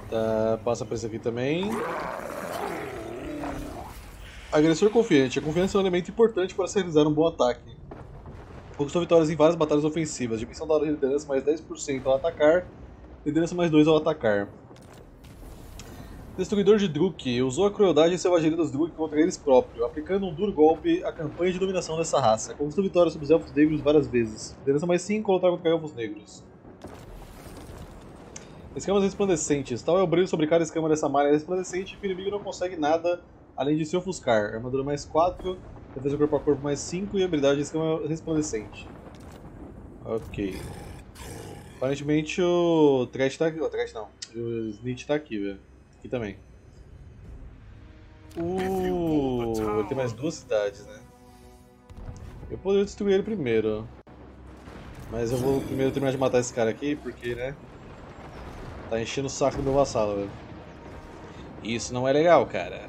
Tá, passa por esse aqui também. Agressor confiante. A confiança é um elemento importante para se realizar um bom ataque. Conquistou vitórias em várias batalhas ofensivas. Dimensão da liderança mais 10% ao atacar. Liderança mais 2 ao atacar. Destruidor de Druk. Usou a crueldade e selvageria dos Druk contra eles próprios, aplicando um duro golpe à campanha de dominação dessa raça. Conquistou vitórias sobre os Elfos Negros várias vezes. Liderança mais 5 ao lutar contra Elfos Negros. Escamas resplandecentes. Tal é o brilho sobre cada escama dessa malha resplandecente que o inimigo não consegue nada além de se ofuscar. Armadura mais 4, defesa corpo a corpo mais 5 e habilidade de escama resplandecente. Ok. Aparentemente o Thresh tá aqui. O Thresh não. O Snitch tá aqui, velho. Aqui também. Ele tem mais 2 cidades, né? Eu poderia destruir ele primeiro. Mas eu vou primeiro terminar de matar esse cara aqui, porque, né? Tá enchendo o saco do meu vassalo, velho. Isso não é legal, cara.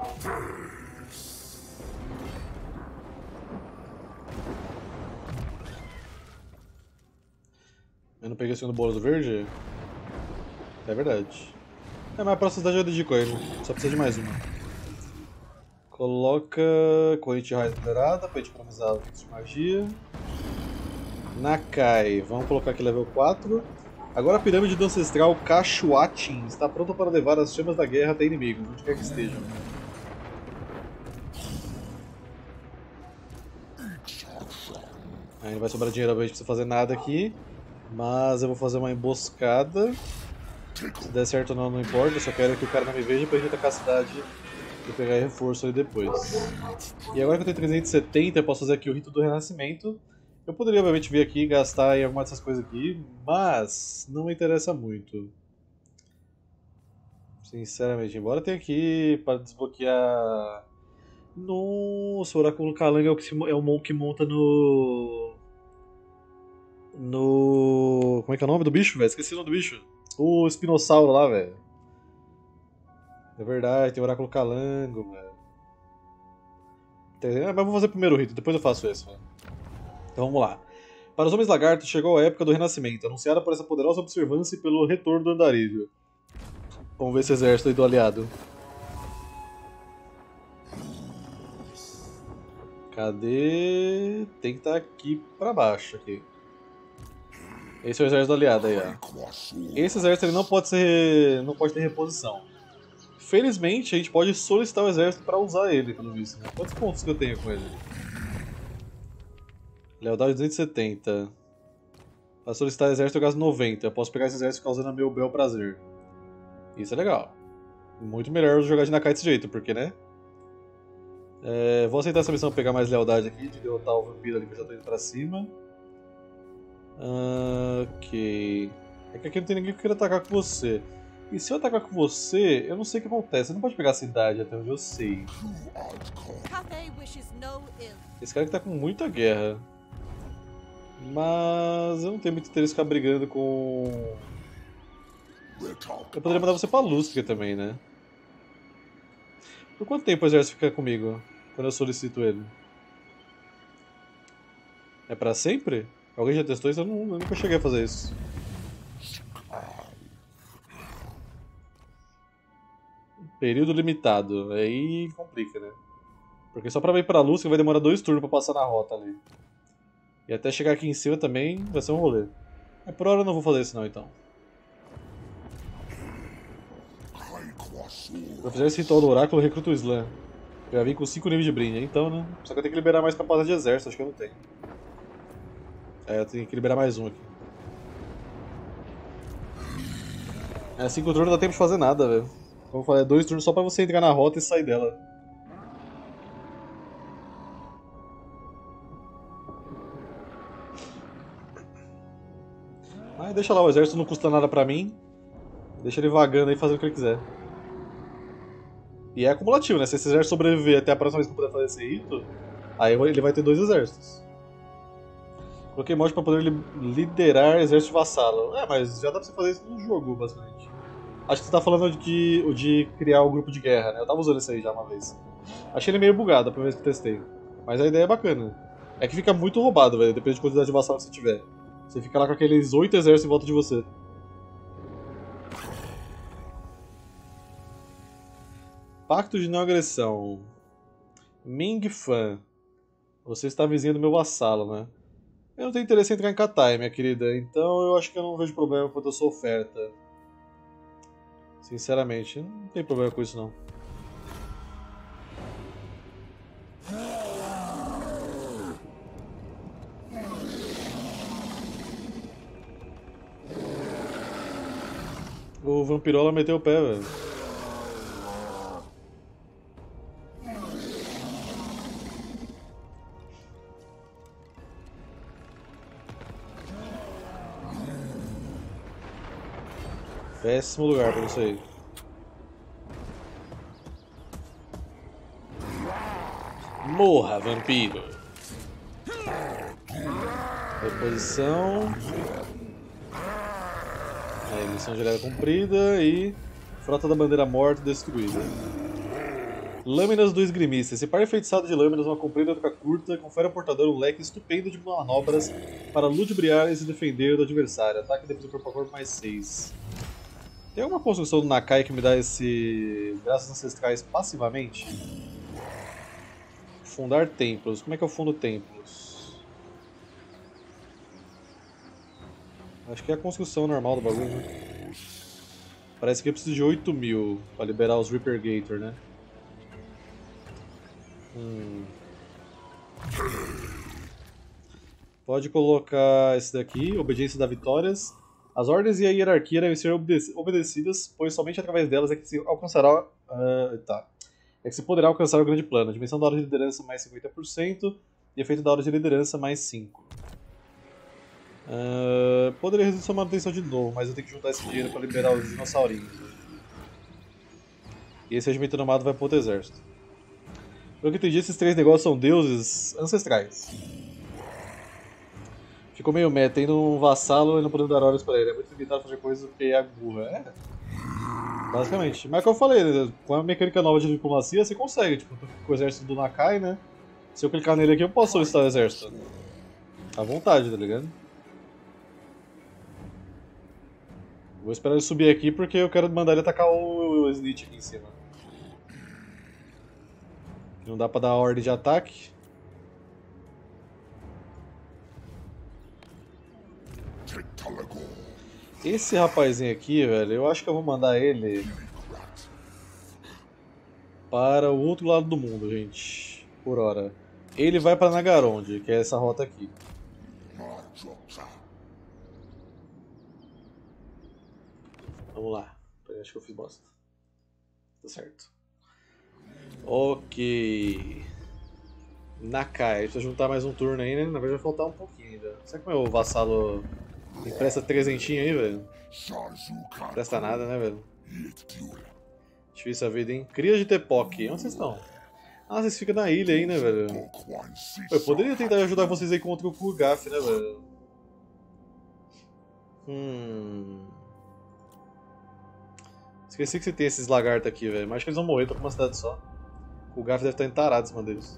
Eu não peguei o segundo bônus verde? É verdade. É, mas a próxima cidade eu dedico a ele. Só precisa de mais uma. Coloca corrente raiz moderada pra gente economizar o de magia. Nakai, vamos colocar aqui level 4. Agora a pirâmide do ancestral Kashuatin está pronta para levar as chamas da guerra até inimigos, onde quer que estejam. Aí não vai sobrar dinheiro pra gente precisa fazer nada aqui. Mas eu vou fazer uma emboscada. Se der certo ou não, não importa, eu só quero que o cara não me veja pra gente atacar a cidade e pegar reforço ali depois. E agora que eu tenho 370, eu posso fazer aqui o rito do renascimento. Eu poderia obviamente vir aqui e gastar em alguma dessas coisas aqui, mas não me interessa muito. Sinceramente, embora tenha aqui para desbloquear... Nossa, o Oráculo Calango é o Monk que monta no... Como é que é o nome do bicho, velho? Esqueci o nome do bicho. O espinossauro lá, velho. É verdade, tem o Oráculo Calango, velho. Mas vou fazer primeiro o rito, depois eu faço esse, velho. Então vamos lá. Para os Homens Lagartos chegou a época do renascimento, anunciada por essa poderosa observância e pelo retorno do andarilho. Vamos ver esse exército aí do aliado. Cadê? Tem que estar aqui pra baixo. Aqui. Esse é o exército do aliado aí, ó. Esse exército ele não pode ter reposição. Felizmente a gente pode solicitar o exército para usar ele, pelo visto. Né? Quantos pontos que eu tenho com ele? Lealdade 270. Para solicitar exército eu gasto 90. Eu posso pegar esse exército e ficar usando a meu bel prazer. Isso é legal. Muito melhor jogar de Nakai desse jeito, porque, né? Vou aceitar essa missão, pegar mais lealdade aqui, de derrotar o vampiro ali que eu já tô indo pra cima. Ok. É que aqui não tem ninguém que queira atacar com você. E se eu atacar com você, eu não sei o que acontece. Você não pode pegar a cidade, até onde eu sei. Esse cara aqui tá com muita guerra. Mas eu não tenho muito interesse em ficar brigando com... Eu poderia mandar você pra Lúcia também, né? Por quanto tempo o exército fica comigo? Quando eu solicito ele? É pra sempre? Alguém já testou isso? Eu nunca cheguei a fazer isso. Período limitado. Aí complica, né? Porque só pra ir pra Lúcia vai demorar 2 turnos pra passar na rota ali. E até chegar aqui em cima também vai ser um rolê. Por hora eu não vou fazer isso não, então. Pra fazer esse ritual do oráculo, eu recruto o Slam. Eu já vim com 5 níveis de brinde, então, né? Só que eu tenho que liberar mais capacidade de exército, acho que eu não tenho. Eu tenho que liberar mais um aqui. 5 turnos não dá tempo de fazer nada, velho. Como eu falei, 2 turnos só pra você entrar na rota e sair dela. Deixa lá, o exército não custa nada pra mim. Deixa ele vagando aí fazendo o que ele quiser. E é acumulativo, né? Se esse exército sobreviver até a próxima vez que eu puder fazer esse rito, aí ele vai ter 2 exércitos. Coloquei mod pra poder liderar exército vassalo. Mas já dá pra você fazer isso no jogo, basicamente. Acho que você tá falando de criar o grupo de guerra, né? Eu tava usando isso aí já uma vez. Achei ele meio bugado a primeira vez que eu testei. Mas a ideia é bacana. É que fica muito roubado, velho, depende da quantidade de vassalo que você tiver. Você fica lá com aqueles 8 exércitos em volta de você. Pacto de não agressão. Ming Fan. Você está vizinha do meu vassalo, né? Eu não tenho interesse em entrar em Katai, minha querida, então eu acho que eu não vejo problema quanto a sua oferta. Sinceramente, não tem problema com isso não. O Vampirola meteu o pé, velho. Péssimo lugar pra isso aí. Morra, vampiro! Reposição. Aí, missão de leve cumprida e... Frota da Bandeira Morta destruída. Lâminas do Esgrimista. Esse par enfeitiçado de lâminas, uma comprida e outra curta, confere ao portador um leque estupendo de manobras para ludibriar e se defender do adversário. Ataque e defesa corpo a corpo mais 6. Tem alguma construção do Nakai que me dá esse graças ancestrais passivamente? Fundar templos. Como é que eu fundo templos? Acho que é a construção normal do bagulho, né? Parece que eu preciso de 8.000 para liberar os Reaper Gator, né? Pode colocar esse daqui, Obediência das Vitórias. As ordens e a hierarquia devem ser obedecidas, pois somente através delas é que se alcançará... É que se poderá alcançar o grande plano. Dimensão da hora de liderança mais 50% e efeito da hora de liderança mais 5%. Poderia reduzir sua manutenção de novo, mas eu tenho que juntar esse dinheiro para liberar os dinossaurinhos. E esse regimento nomado vai para outro exército. Pelo que entendi, esses 3 negócios são deuses ancestrais. Ficou meio meta, tendo um vassalo e não podendo dar ordens para ele. É muito limitado a fazer coisas porque é burra. Basicamente. Mas como eu falei, né? Com a mecânica nova de diplomacia, você consegue. Tipo, com o exército do Nakai, né? Se eu clicar nele aqui, eu posso solicitar o exército. À vontade, tá ligado? Vou esperar ele subir aqui porque eu quero mandar ele atacar o Snitch aqui em cima. Não dá pra dar ordem de ataque. Esse rapazinho aqui, velho, eu acho que eu vou mandar ele para o outro lado do mundo, gente. Por hora. Ele vai para Nagaronde, que é essa rota aqui. Vamos lá. Acho que eu fiz bosta. Tá certo. Ok. Nakai, precisa juntar mais um turno aí, né? Na verdade vai faltar um pouquinho ainda. Será que meu vassalo me presta trezentinho aí, velho? Não presta nada, né, velho? Difícil a vida, hein? Cria de Tepoque. Onde vocês estão? Ah, vocês ficam na ilha aí, né, velho? Eu poderia tentar ajudar vocês aí contra o Kurgaf, né, velho? Esqueci que você tem esses lagartos aqui, velho. Mas acho que eles vão morrer, tô com uma cidade só. O Kurgaf deve estar entarado em cima deles.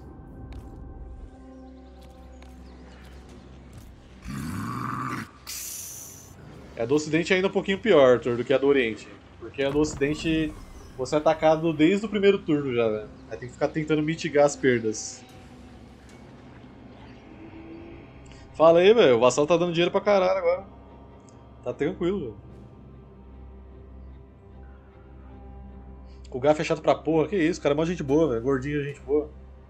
A do Ocidente é ainda um pouquinho pior, Arthur, do que a do Oriente. Porque a do Ocidente você é atacado desde o primeiro turno já, velho. Aí tem que ficar tentando mitigar as perdas. Fala aí, velho. O vassalo tá dando dinheiro pra caralho agora. Tá tranquilo, velho. O Gaf é chato pra porra. Que isso, cara é mó gente boa, velho. Gordinho é gente boa.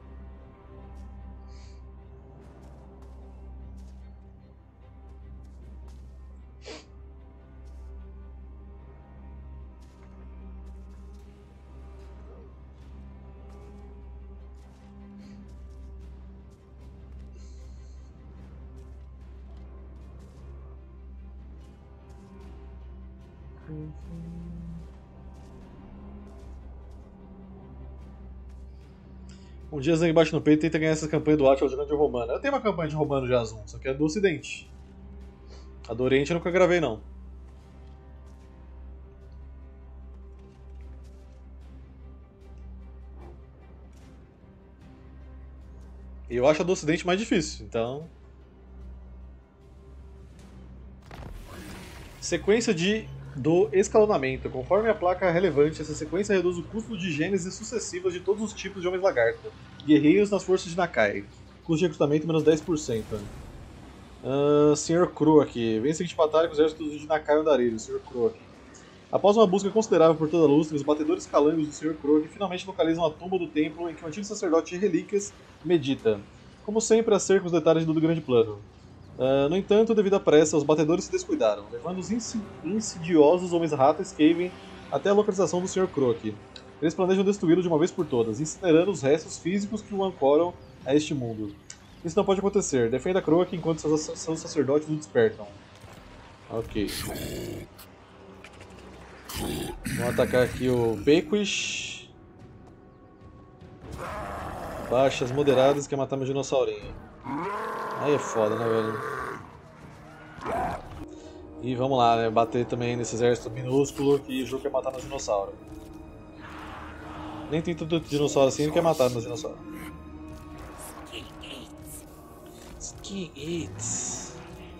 Um dia sangue bate no peito e tenta ganhar essa campanha do Atlas jogando de romano. Eu tenho uma campanha de romano já, Zoom, só que é do Ocidente. A do Oriente eu nunca gravei, não. E eu acho a do Ocidente mais difícil, então... Sequência de do escalonamento. Conforme a placa relevante, essa sequência reduz o custo de gênesis sucessivas de todos os tipos de Homens-Lagarto. Guerreiros nas forças de Nakai. Custo de recrutamento menos 10%. Sr. Croak. Vem seguinte batalha com os exércitos de Nakai Andarilho. Sr. Croak. Após uma busca considerável por toda a lustre, os batedores calangos do Sr. Croak finalmente localizam a tumba do templo em que o antigo sacerdote de relíquias medita. Como sempre, acerca os detalhes do grande plano. No entanto, devido à pressa, os batedores se descuidaram, levando os insidiosos homens-rata Skaven até a localização do Sr. Croak. Eles planejam destruí-lo de uma vez por todas, incinerando os restos físicos que o ancoram a este mundo. Isso não pode acontecer. Defenda Croak enquanto seus sacerdotes o despertam. Ok. Vamos atacar aqui o Baquish. Baixas moderadas, quer matar meu dinossaurinho. Aí é foda, né, velho? E vamos lá, né? Bater também nesse exército minúsculo que o jogo quer matar meu dinossauro. Nem tem tanto dinossauro assim, ele quer matar meus dinossauros. Skin Eats.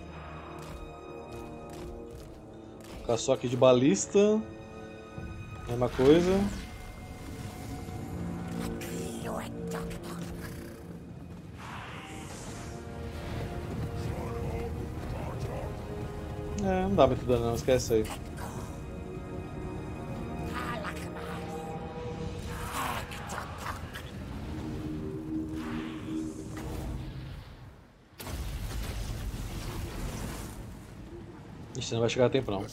Ficar só aqui de balista. Mesma coisa. Não dá muito dano não, esquece aí. Ixi, não vai chegar a tempo não.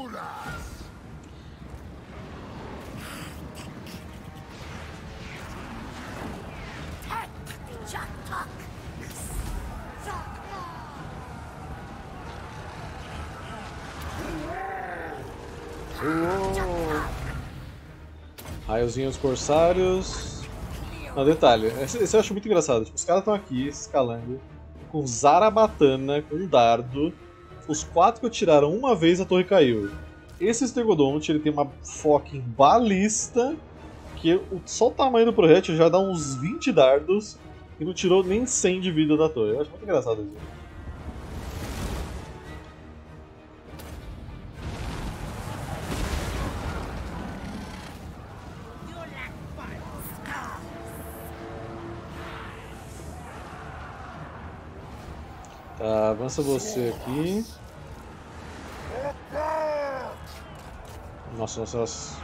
Raiozinhos corsários. Não, detalhe, esse eu acho muito engraçado. Tipo, os caras estão aqui escalando com Zarabatana, com dardo. Os 4 que atiraram uma vez, a torre caiu. Esse Stegodonte, ele tem uma fucking balista que só o tamanho do projétil já dá uns 20 dardos e não tirou nem 100 de vida da torre. Eu acho muito engraçado isso. Tá, avança você aqui. Nossa, nossa, nossa.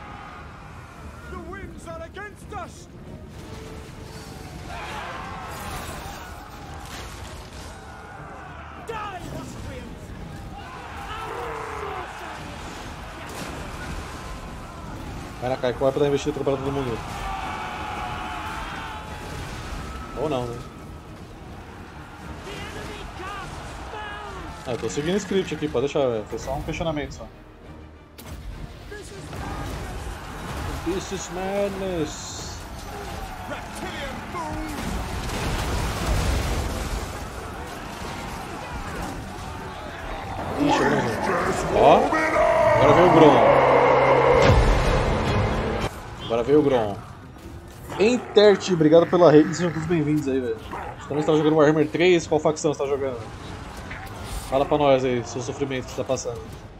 Vai na Kai, corre pra dar investida pra todo mundo. Ou não, né? Eu tô seguindo o script aqui, pode deixar, velho. Foi só um questionamento só. This is madness. Ih, chegou no jogo. Ó, agora veio o Grom. Agora veio o Grom. Entert, obrigado pela rede, sejam todos bem-vindos aí, velho. Você também está jogando Warhammer 3? Qual facção você está jogando? Fala pra nós aí, seu sofrimento que você tá passando.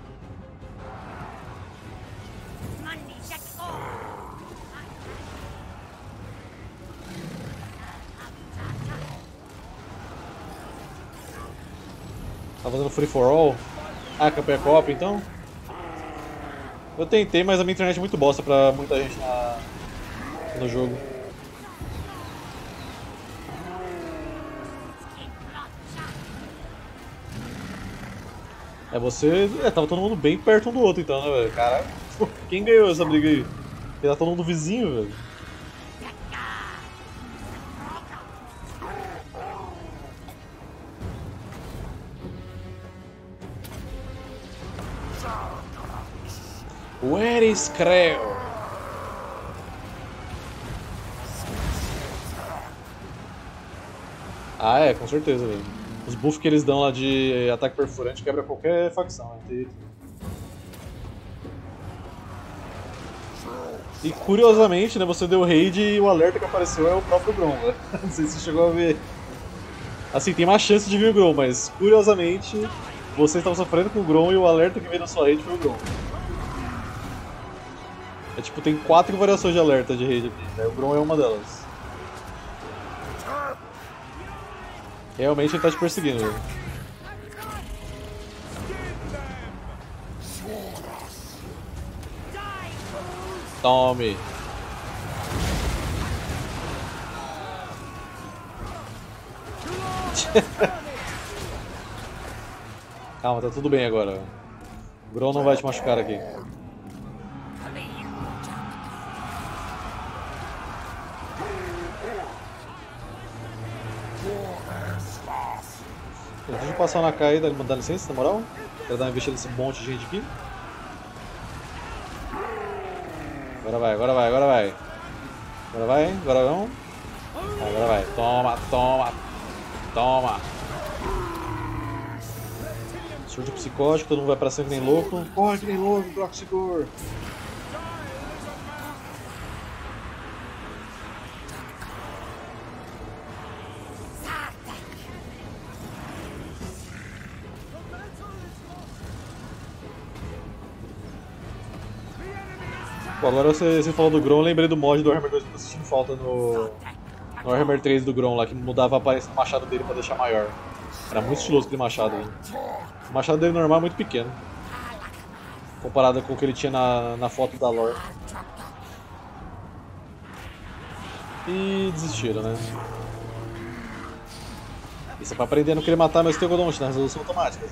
Tá fazendo free for all? Ah, campanha co-op então? Eu tentei, mas a minha internet é muito bosta pra muita gente no jogo. Você... tava todo mundo bem perto um do outro então, né, velho? Caralho, quem ganhou essa briga aí? Porque tá todo mundo vizinho, velho. Where is Creo? Ah, é, com certeza, velho. Os buffs que eles dão lá de ataque perfurante quebra qualquer facção. Né? E curiosamente, né, você deu raid e o alerta que apareceu é o próprio Grom, né? Não sei se você chegou a ver. Assim, tem mais chance de vir o Grom, mas curiosamente você estava sofrendo com o Grom e o alerta que veio na sua raid foi o Grom. É tipo, tem 4 variações de alerta de rede aqui, né? O Grom é uma delas. Realmente ele tá te perseguindo, velho. Tome! Calma, tá tudo bem agora. O Grom não vai te machucar aqui. Deixa eu passar na caída, dá licença, na moral. Quero dar uma investida nesse monte de gente aqui. Agora vai, agora vai, agora vai. Agora vai, agora não. Agora vai. Toma, toma, toma. Surto psicótico, todo mundo vai pra cima que nem louco. Corre que nem louco, Proxigor. Pô, agora você falou do Grom, eu lembrei do mod do Warhammer 2 que eu tô sentindo falta no Warhammer 3 do Grom lá, que mudava a aparência do machado dele pra deixar maior. Era muito estiloso aquele machado, velho. O machado dele normal é muito pequeno, comparado com o que ele tinha na foto da lore. E desistiram, né? Isso é pra aprender a não querer matar meus Tegodonte na resolução automática.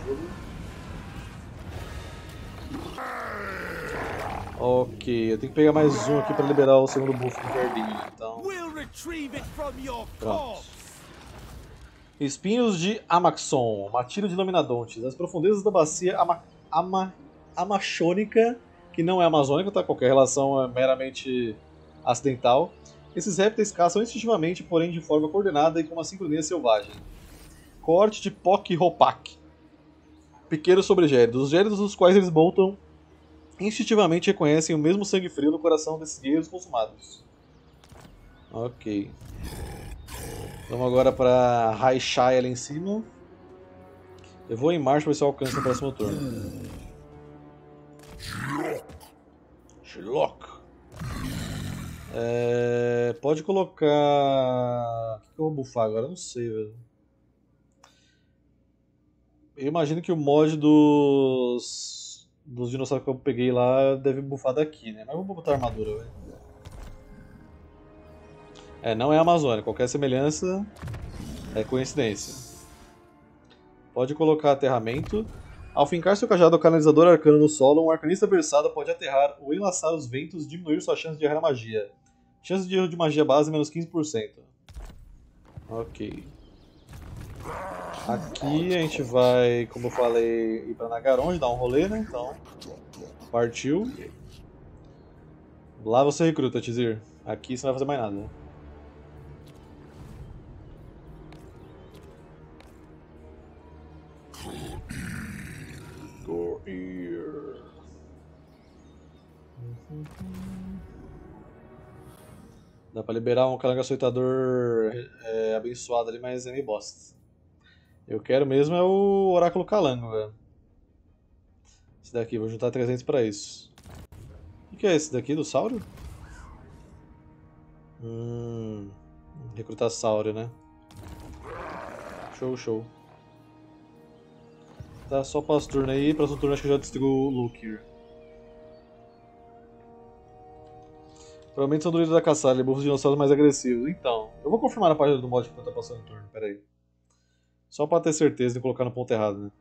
Ok, eu tenho que pegar mais um aqui pra liberar o segundo buff do verdinho, então. Pronto. Espinhos de Amaxon, matilha de Nominadontes. As profundezas da bacia amachônica, que não é amazônica, tá? Qualquer relação é meramente acidental. Esses répteis caçam instintivamente, porém de forma coordenada e com uma sincronia selvagem. Corte de Poc Ropak. Pequenos sobregélidos. Os gélidos dos quais eles montam instintivamente reconhecem o mesmo sangue frio no coração desses guerreiros consumados. Ok. Vamos agora para Raishai ali em cima. Eu vou em marcha para ver se eu alcanço no próximo turno. Shiloh. Pode colocar... O que eu vou buffar agora? Eu não sei, velho. Eu imagino que o mod dos dinossauros que eu peguei lá deve buffar daqui, né? Mas eu vou botar armadura, velho. Não é Amazônia. Qualquer semelhança é coincidência. Pode colocar aterramento. Ao fincar seu cajado ou canalizador arcano no solo, um arcanista versado pode aterrar ou enlaçar os ventos e diminuir sua chance de errar a magia. Chance de erro de magia base menos 15%. Ok. Aqui a gente vai, como eu falei, ir pra Nagaronde, dar um rolê, né? Então, partiu. Lá você recruta, Tizir. Aqui você não vai fazer mais nada, né? Go here. Dá pra liberar um calango açoitador abençoado ali, mas é meio bosta. Eu quero mesmo é o Oráculo Calango, velho. Esse daqui, vou juntar 300 pra isso. O que é esse daqui, do Sauro? Recrutar Sauro, né? Show, show. Tá, só passo o turno aí, próximo turno acho que eu já destruo o Lukir. Provavelmente são druidas da caçada, buffos de dinossauros mais agressivos. Então, eu vou confirmar na página do mod enquanto tá passando o turno, pera aí. Só pra ter certeza de colocar no ponto errado, né?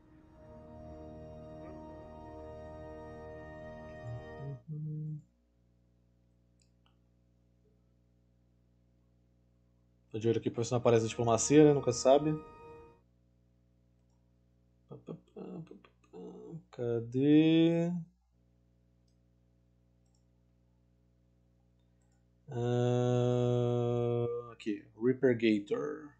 Tô de olho aqui pra ver se não aparece a diplomacia, né? Nunca sabe. Cadê? Aqui, Reaper Gator.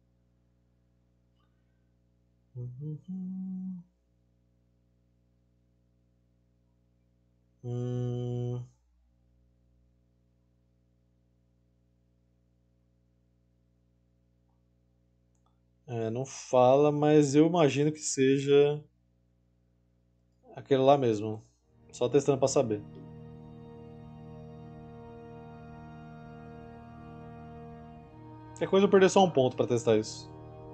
Não fala, mas eu imagino que seja aquele lá mesmo. Só testando pra saber. Qualquer coisa eu perder só um ponto pra testar isso.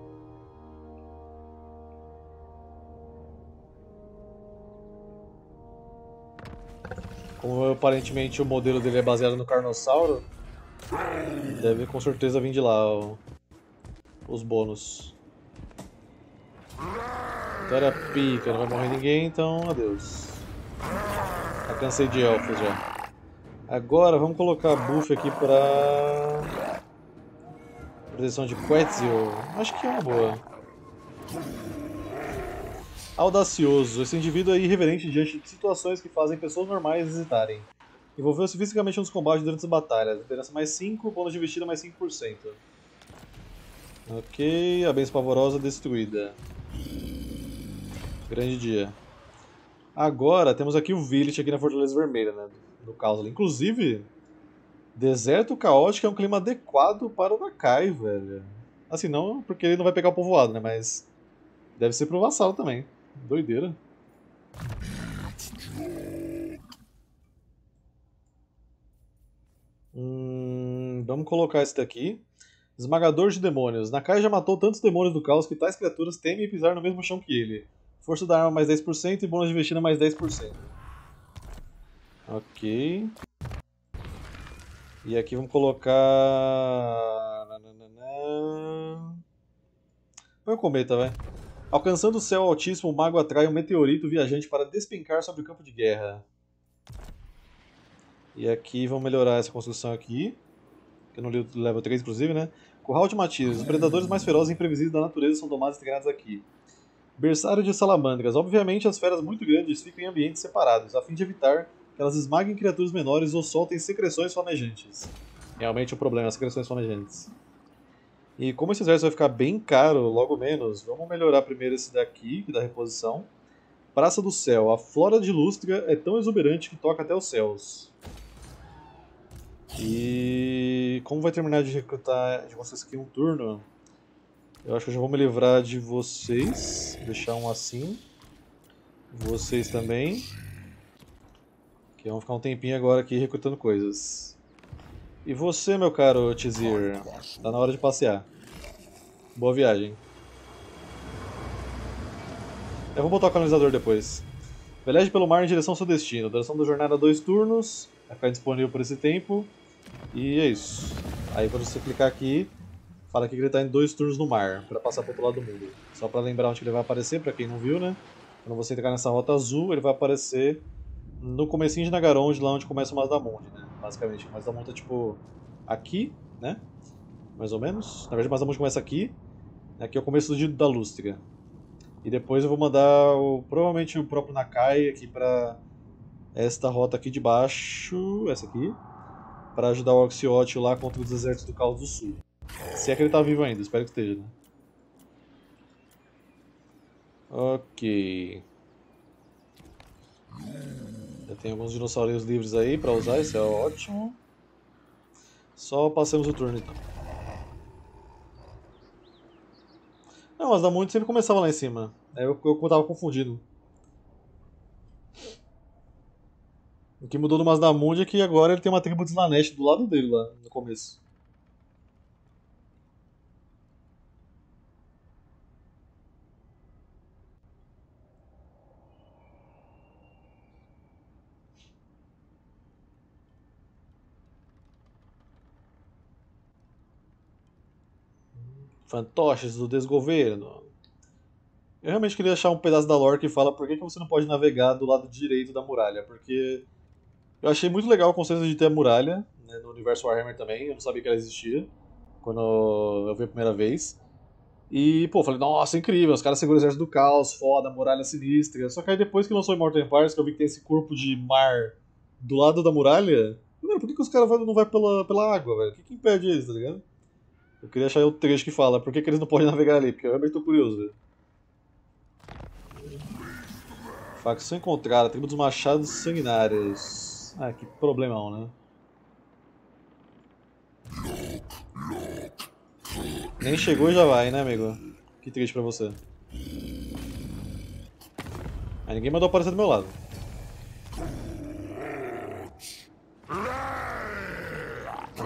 Como aparentemente o modelo dele é baseado no Carnossauro, deve com certeza vir de lá os bônus. Então era pica, não vai morrer ninguém, então adeus. Já cansei de elfos já. Agora vamos colocar buff aqui pra proteção de Quetzal. Acho que é uma boa. Audacioso. Esse indivíduo é irreverente diante de situações que fazem pessoas normais hesitarem. Envolveu-se fisicamente nos combates durante as batalhas. Liderança mais 5, bônus de vestida mais 5%. Ok, a bênção pavorosa destruída. Grande dia. Agora temos aqui o Village aqui na Fortaleza Vermelha, né? No caos ali. Inclusive, deserto caótico é um clima adequado para o Nakai, velho. Assim, não porque ele não vai pegar o povoado, né? Mas deve ser pro vassalo também. Doideira. Vamos colocar esse daqui. Esmagador de demônios. Nakai já matou tantos demônios do caos que tais criaturas temem pisar no mesmo chão que ele. Força da arma mais 10% e bônus de vestida mais 10%. Ok. E aqui vamos colocar... Põe o cometa, vai. Alcançando o céu altíssimo, o mago atrai um meteorito viajante para despencar sobre o campo de guerra. E aqui vamos melhorar essa construção aqui. Que eu não li o level 3, inclusive, né? Curral de Matias. Os predadores mais ferozes e imprevisíveis da natureza são domados e treinados aqui. Berçário de salamandras. Obviamente, as feras muito grandes ficam em ambientes separados, a fim de evitar que elas esmaguem criaturas menores ou soltem secreções flamejantes. Realmente o problema, as secreções flamejantes. E como esse exército vai ficar bem caro, logo menos, vamos melhorar primeiro esse daqui, que dá reposição. Praça do Céu. A flora de Lústria é tão exuberante que toca até os céus. E como vai terminar de recrutar de vocês aqui um turno, eu acho que eu já vou me livrar de vocês. Deixar um assim. Vocês também. Que vão ficar um tempinho agora aqui recrutando coisas. E você, meu caro Tizir, tá na hora de passear. Boa viagem. Eu vou botar o canalizador depois. Veleje pelo mar em direção ao seu destino. Duração da jornada 2 turnos. Vai ficar disponível por esse tempo. E é isso. Aí quando você clicar aqui, fala que ele está em 2 turnos no mar, para passar para outro lado do mundo. Só para lembrar onde ele vai aparecer, para quem não viu, né? Quando você entrar nessa rota azul, ele vai aparecer no comecinho de Nagaronde, lá onde começa o Mazdamundi, né? Basicamente, o Mazdamundi tá tipo aqui, né? Mais ou menos. Na verdade, o Mazdamundi começa aqui. Aqui é o começo da Lústria. E depois eu vou mandar provavelmente o próprio Nakai aqui para esta rota aqui de baixo, essa aqui, para ajudar o Oxiote lá contra os exércitos do Caos do Sul. Se é que ele tá vivo ainda, espero que esteja, né? Ok. Já tem alguns dinossaurinhos livres aí pra usar, isso é ótimo. Só passemos o turno então. Não, mas da muito sempre começava lá em cima. Eu tava confundido. O que mudou do Mazdamundi é que agora ele tem uma tribo de Slanesh do lado dele lá no começo. Fantoches do desgoverno. Eu realmente queria achar um pedaço da lore que fala por que você não pode navegar do lado direito da muralha, porque eu achei muito legal o conceito de ter a muralha, né, no universo Warhammer também, eu não sabia que ela existia quando eu vi a primeira vez. E, pô, falei, nossa, incrível, os caras seguram o exército do caos, foda, muralha sinistra. Só que aí depois que lançou Immortal Empires, que eu vi que tem esse corpo de mar do lado da muralha, mano, por que os caras não vai pela água, velho? O que impede eles, tá ligado? Eu queria achar o trecho que fala, por que eles não podem navegar ali, porque eu realmente tô curioso, velho. Facção encontrada, tribo dos machados sanguinários. Ah, que problemão, né? Nem chegou e já vai, né, amigo? Que triste pra você. Aí ninguém mandou aparecer do meu lado.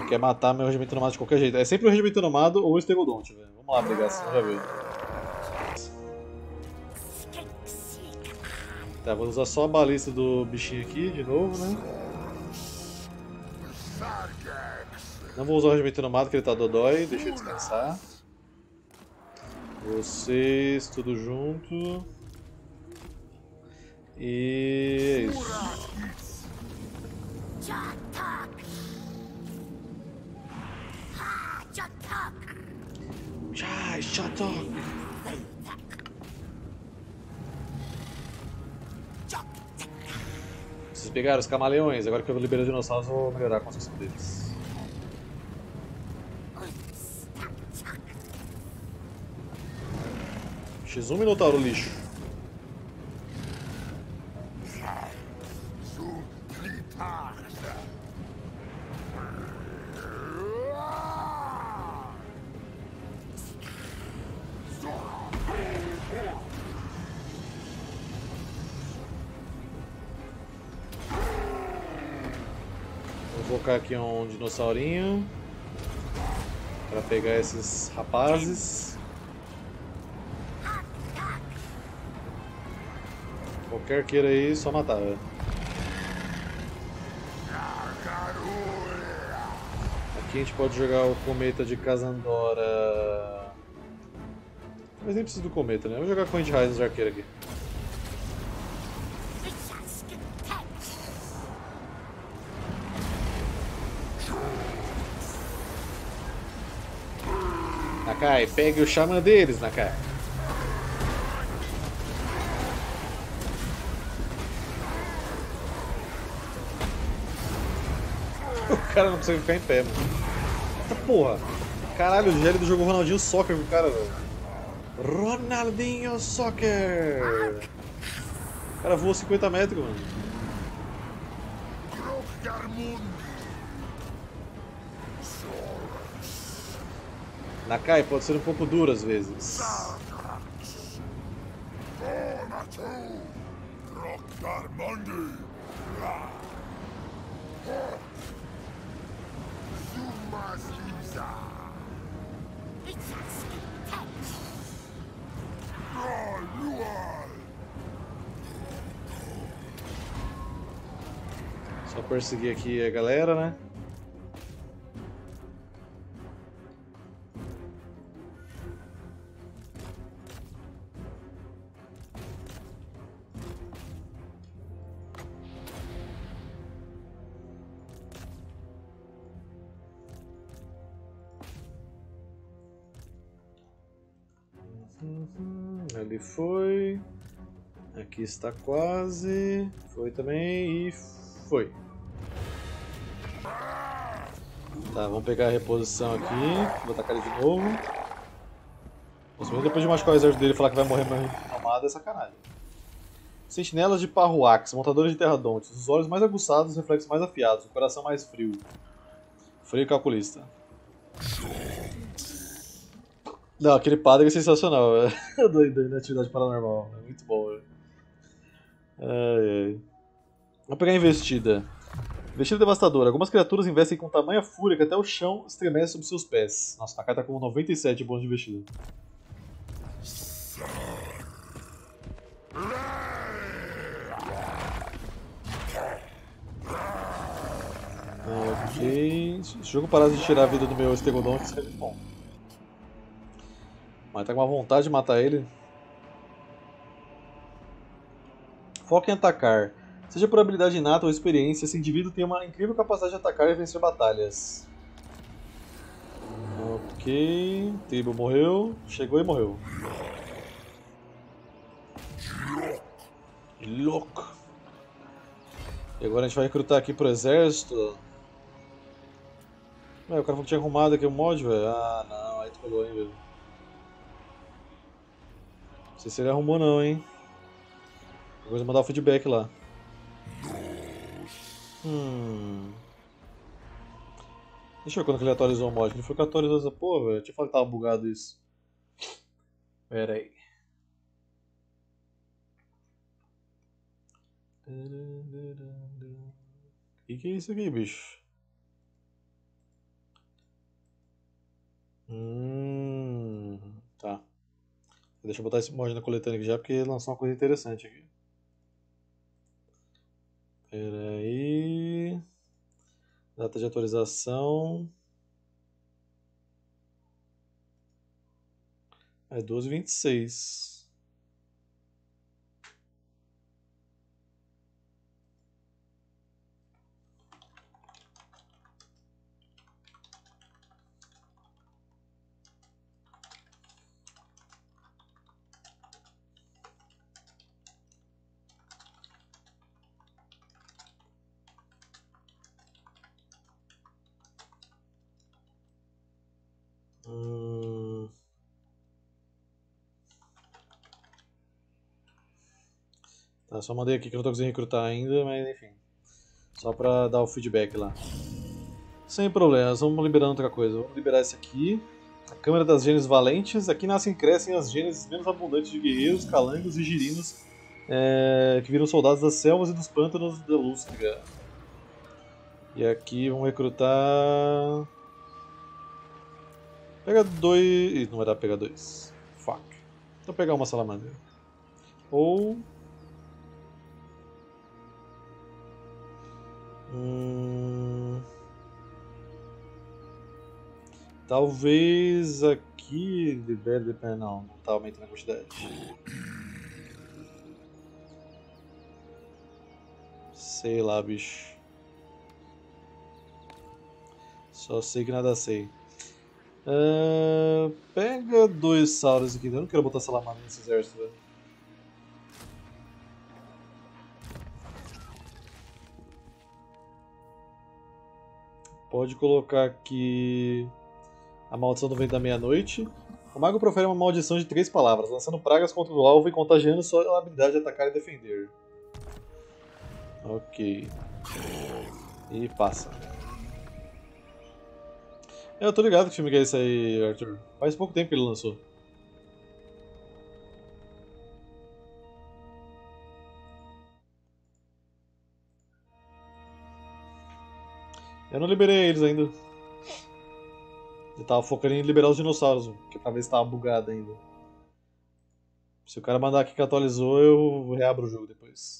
quer matar meu regimento nomado de qualquer jeito. É sempre o regimento nomado ou o Stegodonte, velho. Vamos lá brigar, senão já viu. Tá, vou usar só a balista do bichinho aqui de novo, né? Não vou usar o regimento nomado, que ele tá dodói. Deixa ele descansar. Vocês, tudo junto. E é isso. Chai, Shatok! Vocês pegaram os camaleões, agora que eu liberei os dinossauros, eu vou melhorar a construção deles. X1 Minotauro lixo. Vou colocar aqui um dinossaurinho para pegar esses rapazes. Qualquer queira aí, só matar, velho. Aqui a gente pode jogar o cometa de Kazandora. Mas nem preciso do cometa, né? Vou jogar com o Endraiz dos arqueiros aqui. Nakai, pegue o Xamã deles, Nakai. O cara não consegue ficar em pé, mano. Eita porra! Caralho, o Gelli jogou Ronaldinho Soccer com o cara, velho. Ronaldinho Soccer! O cara voou 50 metros, mano. Nakai pode ser um pouco duro às vezes. Só perseguir aqui a galera, né? Ali foi. Aqui está quase. Foi também e foi. Tá, vamos pegar a reposição aqui. Vou atacar ele de novo. Nossa, mesmo depois de machucar o exército dele e falar que vai morrer mais tomada é sacanagem. Sentinelas de Parruax, montadores de terradontes. Os olhos mais aguçados, os reflexos mais afiados, o coração mais frio. Frio calculista. Não, aquele padre é sensacional. Da atividade paranormal. É muito bom. Ai, ai. Vamos pegar a investida. Investida devastadora. Algumas criaturas investem com tamanha fúria que até o chão estremece sob seus pés. Nossa, o Nakai tá com 97 bônus de investida. Ok. Se o jogo parasse de tirar a vida do meu Stegodon, isso seria muito bom. Mas tá com uma vontade de matar ele. Foca em atacar. Seja por habilidade inata ou experiência, esse indivíduo tem uma incrível capacidade de atacar e vencer batalhas. Ok. Tibo morreu. Chegou e morreu. Louco. E agora a gente vai recrutar aqui pro exército. Ué, o cara falou que tinha arrumado aqui o mod, velho. Ah, não. Aí tu pegou, hein, velho. Não sei se ele arrumou não, hein. Vou mandar o feedback lá. Deixa eu ver quando que ele atualizou o mod. Ele foi que atualizou essa porra, velho. Deixa eu falar que tava bugado isso. Pera aí. Que é isso aqui, bicho? Tá. Deixa eu botar esse mod na coletânea aqui já, porque lançou uma coisa interessante aqui. Pera aí. Data de atualização. É 12/26. Tá, só mandei aqui que eu não tô conseguindo recrutar ainda, mas enfim. Só pra dar o feedback lá. Sem problemas, vamos liberando outra coisa. Vamos liberar esse aqui. A Câmara das Gênios Valentes. Aqui nascem e crescem as gênesis menos abundantes de guerreiros, calangos e girinos que viram soldados das selvas e dos pântanos da Lústriga. E aqui vamos recrutar. Pega dois. Ih, não vai dar pra pegar dois. Fuck. Então pegar uma salamandra. Ou. Talvez aqui libere. Não, não tá aumentando a quantidade. Sei lá, bicho. Só sei que nada sei. Pega dois sauros aqui. Eu não quero botar salamandra nesse exército, velho. Pode colocar aqui a maldição do vento da meia-noite. O mago profere uma maldição de 3 palavras, lançando pragas contra o alvo e contagiando sua habilidade de atacar e defender. Ok. E passa. Eu tô ligado que filme que é esse aí, Arthur. Faz pouco tempo que ele lançou. Eu não liberei eles ainda. Eu tava focando em liberar os dinossauros, que pra ver se tava bugado ainda. Se o cara mandar aqui que atualizou, eu reabro o jogo depois.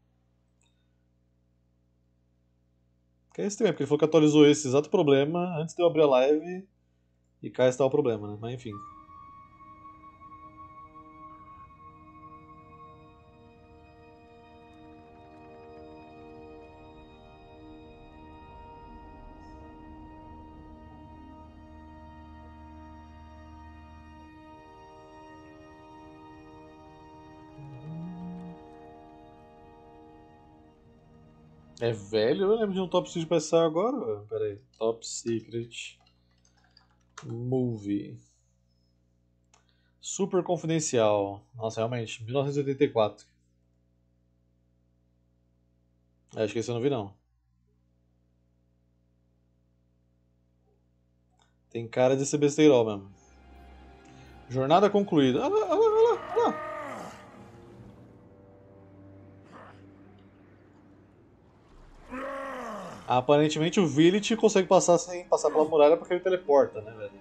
Que é estranho, porque ele falou que atualizou esse exato problema antes de eu abrir a live e cá está o problema, né? Mas enfim. É velho? Eu lembro de um Top Secret pra sair agora. Pera aí. Top Secret Movie. Super Confidencial. Nossa, realmente. 1984. Acho que esse eu não vi, não. Tem cara de ser besteirol mesmo. Jornada concluída. Ah lá, ah lá, ah lá, ah lá. Aparentemente o Village consegue passar sem passar pela muralha porque ele teleporta, né, velho?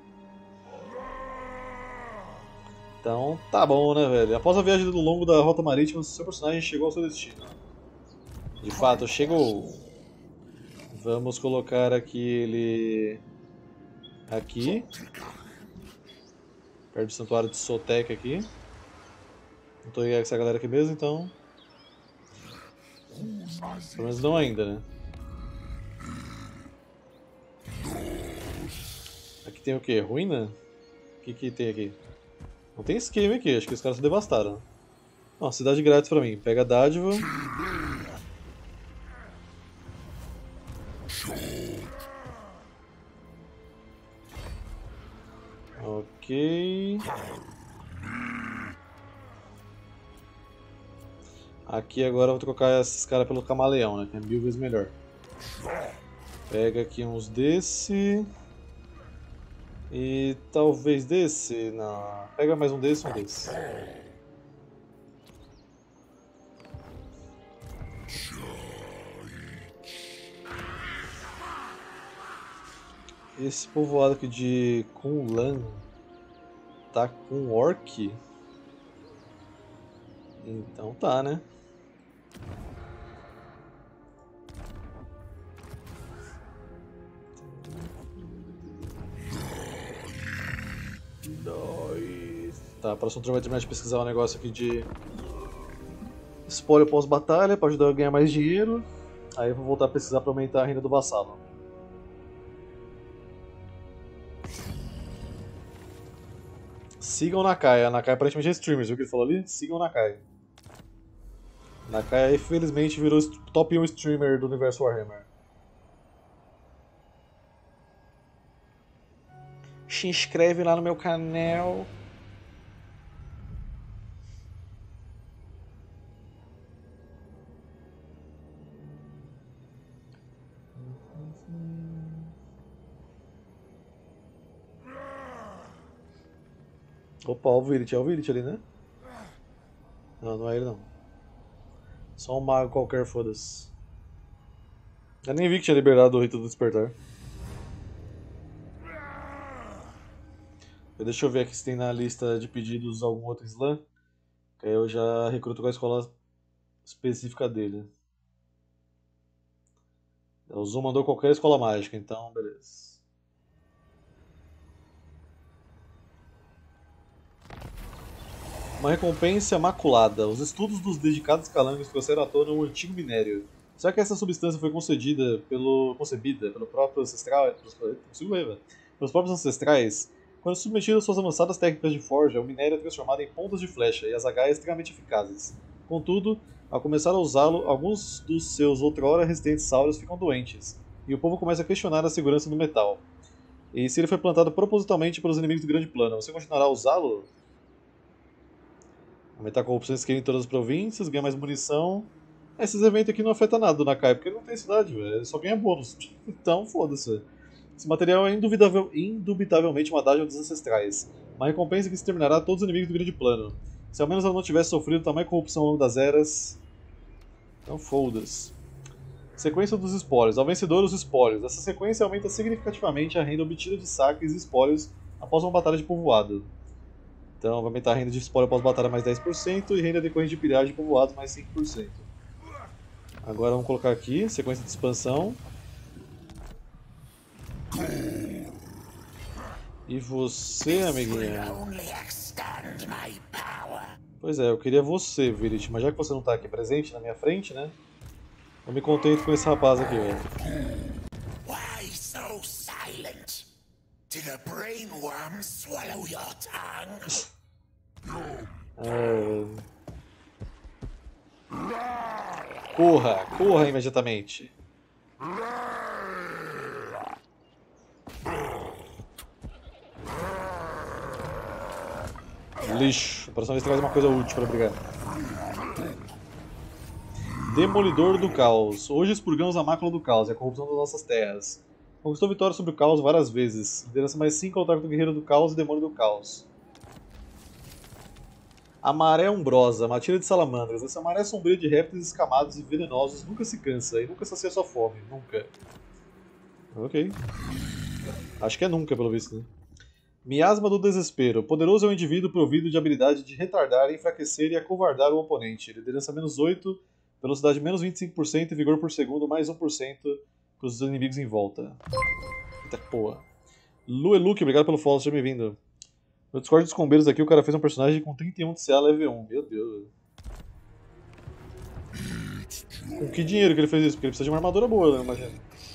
Então tá bom, né, velho? Após a viagem do longo da rota marítima, seu personagem chegou ao seu destino. De fato, chegou. Vamos colocar aqui ele. Aqui. Perto do santuário de Sotek aqui. Não tô ligado com essa galera aqui mesmo, então. Pelo menos não ainda, né? Aqui tem o que? Ruína? O que tem aqui? Não tem esquema aqui, acho que os caras se devastaram. Ó, cidade grátis pra mim. Pega a dádiva. Ok. Aqui agora eu vou trocar esses caras pelo camaleão, né? Que é 1000 vezes melhor. Pega aqui uns desse. E talvez desse. Não. Pega mais um desse e um desse. Esse povoado aqui de Kunlan tá com orc? Então tá, né? Tá, a próxima turma vai terminar de pesquisar um negócio aqui de espólio pós-batalha pra ajudar a ganhar mais dinheiro. Aí eu vou voltar a pesquisar pra aumentar a renda do vassalo. Sigam Nakai. A Nakai aparentemente é streamers, viu o que ele falou ali? Sigam Nakai. Nakai infelizmente virou top 1 streamer do universo Warhammer. Se inscreve lá no meu canal. Opa, o Virit ali, né? Não, não é ele não. Só um mago qualquer, foda-se. Eu nem vi que tinha liberado o Rito do Despertar. Deixa eu ver aqui se tem na lista de pedidos algum outro slam. Que aí eu já recruto com a escola específica dele. O Zoom mandou qualquer escola mágica, então beleza. Uma recompensa maculada. Os estudos dos dedicados calangos trouxeram à tona um antigo minério. Será que essa substância foi concebida pelo próprio ancestral, pelos próprios ancestrais? Quando submetido às suas avançadas técnicas de forja, o minério é transformado em pontas de flecha e as agaias extremamente eficazes. Contudo, ao começar a usá-lo, alguns dos seus outrora resistentes sauros ficam doentes, e o povo começa a questionar a segurança do metal. E se ele foi plantado propositalmente pelos inimigos do grande plano, você continuará a usá-lo? Aumentar a corrupção e esquema em todas as províncias, ganhar mais munição. Esses eventos aqui não afetam nada do Nakai, porque ele não tem cidade, velho. Ele só ganha bônus. Então, foda-se. Esse material é indubitavelmente uma dádiva dos ancestrais. Uma recompensa que exterminará todos os inimigos do grande plano. Se ao menos ela não tivesse sofrido tamanha corrupção ao longo das eras. Então, foda-se. Sequência dos espólios. Ao vencedor, os espólios. Essa sequência aumenta significativamente a renda obtida de saques e espólios após uma batalha de povoado. Então vai aumentar a renda de espólio pós-batalha mais 10% e renda decorrente de pilhagem de povoados mais 5%. Agora vamos colocar aqui, sequência de expansão. E você, amiguinha? Pois é, eu queria você, Virit, mas já que você não está aqui presente na minha frente, né? Eu me contento com esse rapaz aqui, velho. Why so silent? Did a brainworm swallow your tongue? Corra, corra imediatamente. Lixo. A próxima vez traz uma coisa útil para brigar. Demolidor do Caos. Hoje expurgamos a mácula do caos e a corrupção das nossas terras. Conquistou vitória sobre o caos várias vezes. Liderança mais 5 ao ataque do guerreiro do caos e demônio do caos. A maré umbrosa, matilha de salamandras. Essa maré sombria de répteis escamados e venenosos nunca se cansa e nunca sacia sua fome. Nunca. Ok. Acho que é nunca, pelo visto, né? Miasma do Desespero. Poderoso é o indivíduo provido de habilidade de retardar, enfraquecer e acovardar o oponente. Liderança menos 8, velocidade menos 25% e vigor por segundo mais 1% para os inimigos em volta. Eita porra. Lueluk, obrigado pelo follow, seja bem-vindo. No Discord dos combeiros aqui, o cara fez um personagem com 31 de CA level 1. Meu Deus. Com que dinheiro que ele fez isso? Porque ele precisa de uma armadura boa, né? Imagina.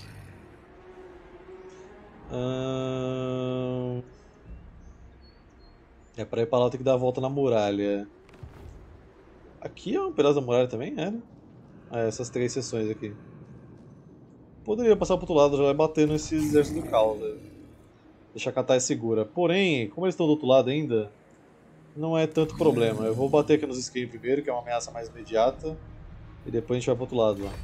É, pra ir pra lá tem que dar a volta na muralha. Aqui é um pedaço da muralha também? É, né? Ah, essas 3 seções aqui. Poderia passar pro outro lado, já vai bater nesse exército do caos, né? Deixar a Katai segura. Porém, como eles estão do outro lado ainda, não é tanto problema. Eu vou bater aqui nos Skaven primeiro, que é uma ameaça mais imediata. E depois a gente vai pro outro lado lá.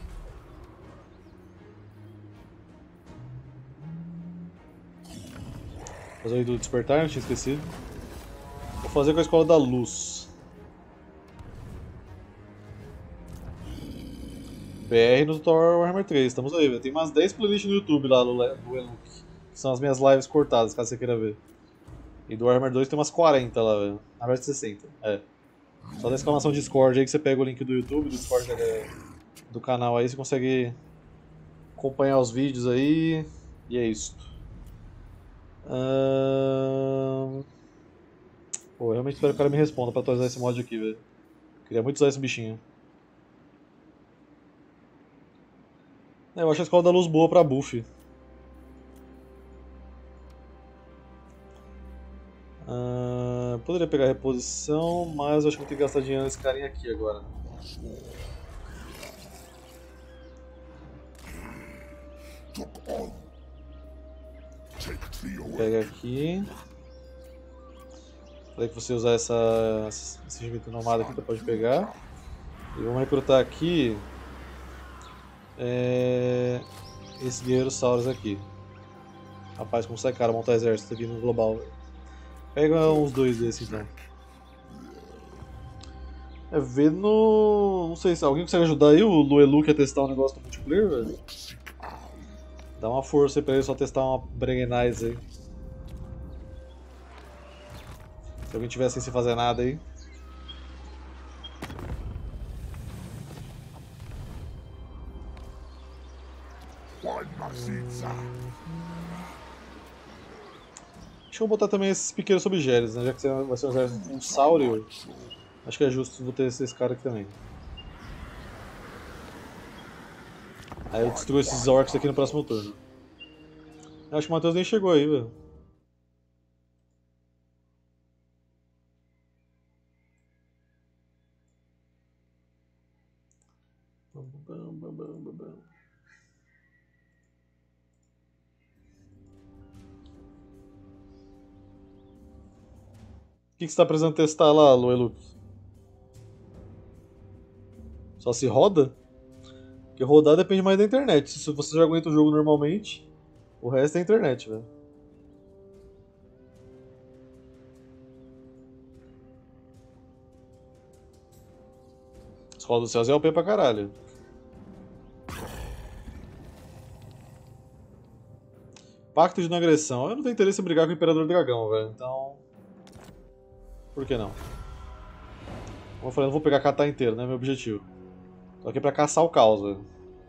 Fazer o do despertar, não tinha esquecido. Vou fazer com a escola da luz. BR no Tutorial Warhammer 3, estamos aí, velho. Tem umas 10 playlists no YouTube lá do Eluk. que são as minhas lives cortadas, caso você queira ver. E do Warhammer 2 tem umas 40 lá, velho. Na verdade 60, é. Só da exclamação Discord aí que você pega o link do YouTube, do Discord do canal aí, você consegue acompanhar os vídeos aí. E é isso. Pô, eu realmente espero que o cara me responda pra atualizar esse mod aqui, velho. Queria muito usar esse bichinho. Eu acho a Escola da Luz boa pra buff. Poderia pegar reposição, mas eu acho que vou ter que gastar dinheiro nesse carinha aqui agora. Pega aqui. Falei que você usar esse regimento nomada aqui, você pode pegar. E vamos recrutar aqui esse guerreiro Saurus aqui. Rapaz, como sai caro montar exército aqui no global. Pega uns dois desses então. Ver no. Não sei se alguém consegue ajudar aí o Luelu a testar um negócio do multiplayer, velho. Dá uma força aí pra ele só testar uma Breguenize aí. Se alguém tivesse sem fazer nada aí. Deixa eu botar também esses pequenos objetos, né? Já que vai ser um exército com Saurio, acho que é justo vou ter esse cara aqui também. Aí eu destruo esses orcs aqui no próximo turno. Eu acho que o Matheus nem chegou aí, velho. O que você está precisando testar lá, Luelu? Só se roda? Porque rodar depende mais da internet. Se você já aguenta o jogo normalmente, o resto é a internet, velho. Escola dos Céus é OP pra caralho. Pacto de não agressão. Eu não tenho interesse em brigar com o Imperador Dragão, velho. Então. Por que não? Como eu falei, eu não vou pegar Catar inteiro, não é meu objetivo. Tô aqui pra caçar o caos, velho.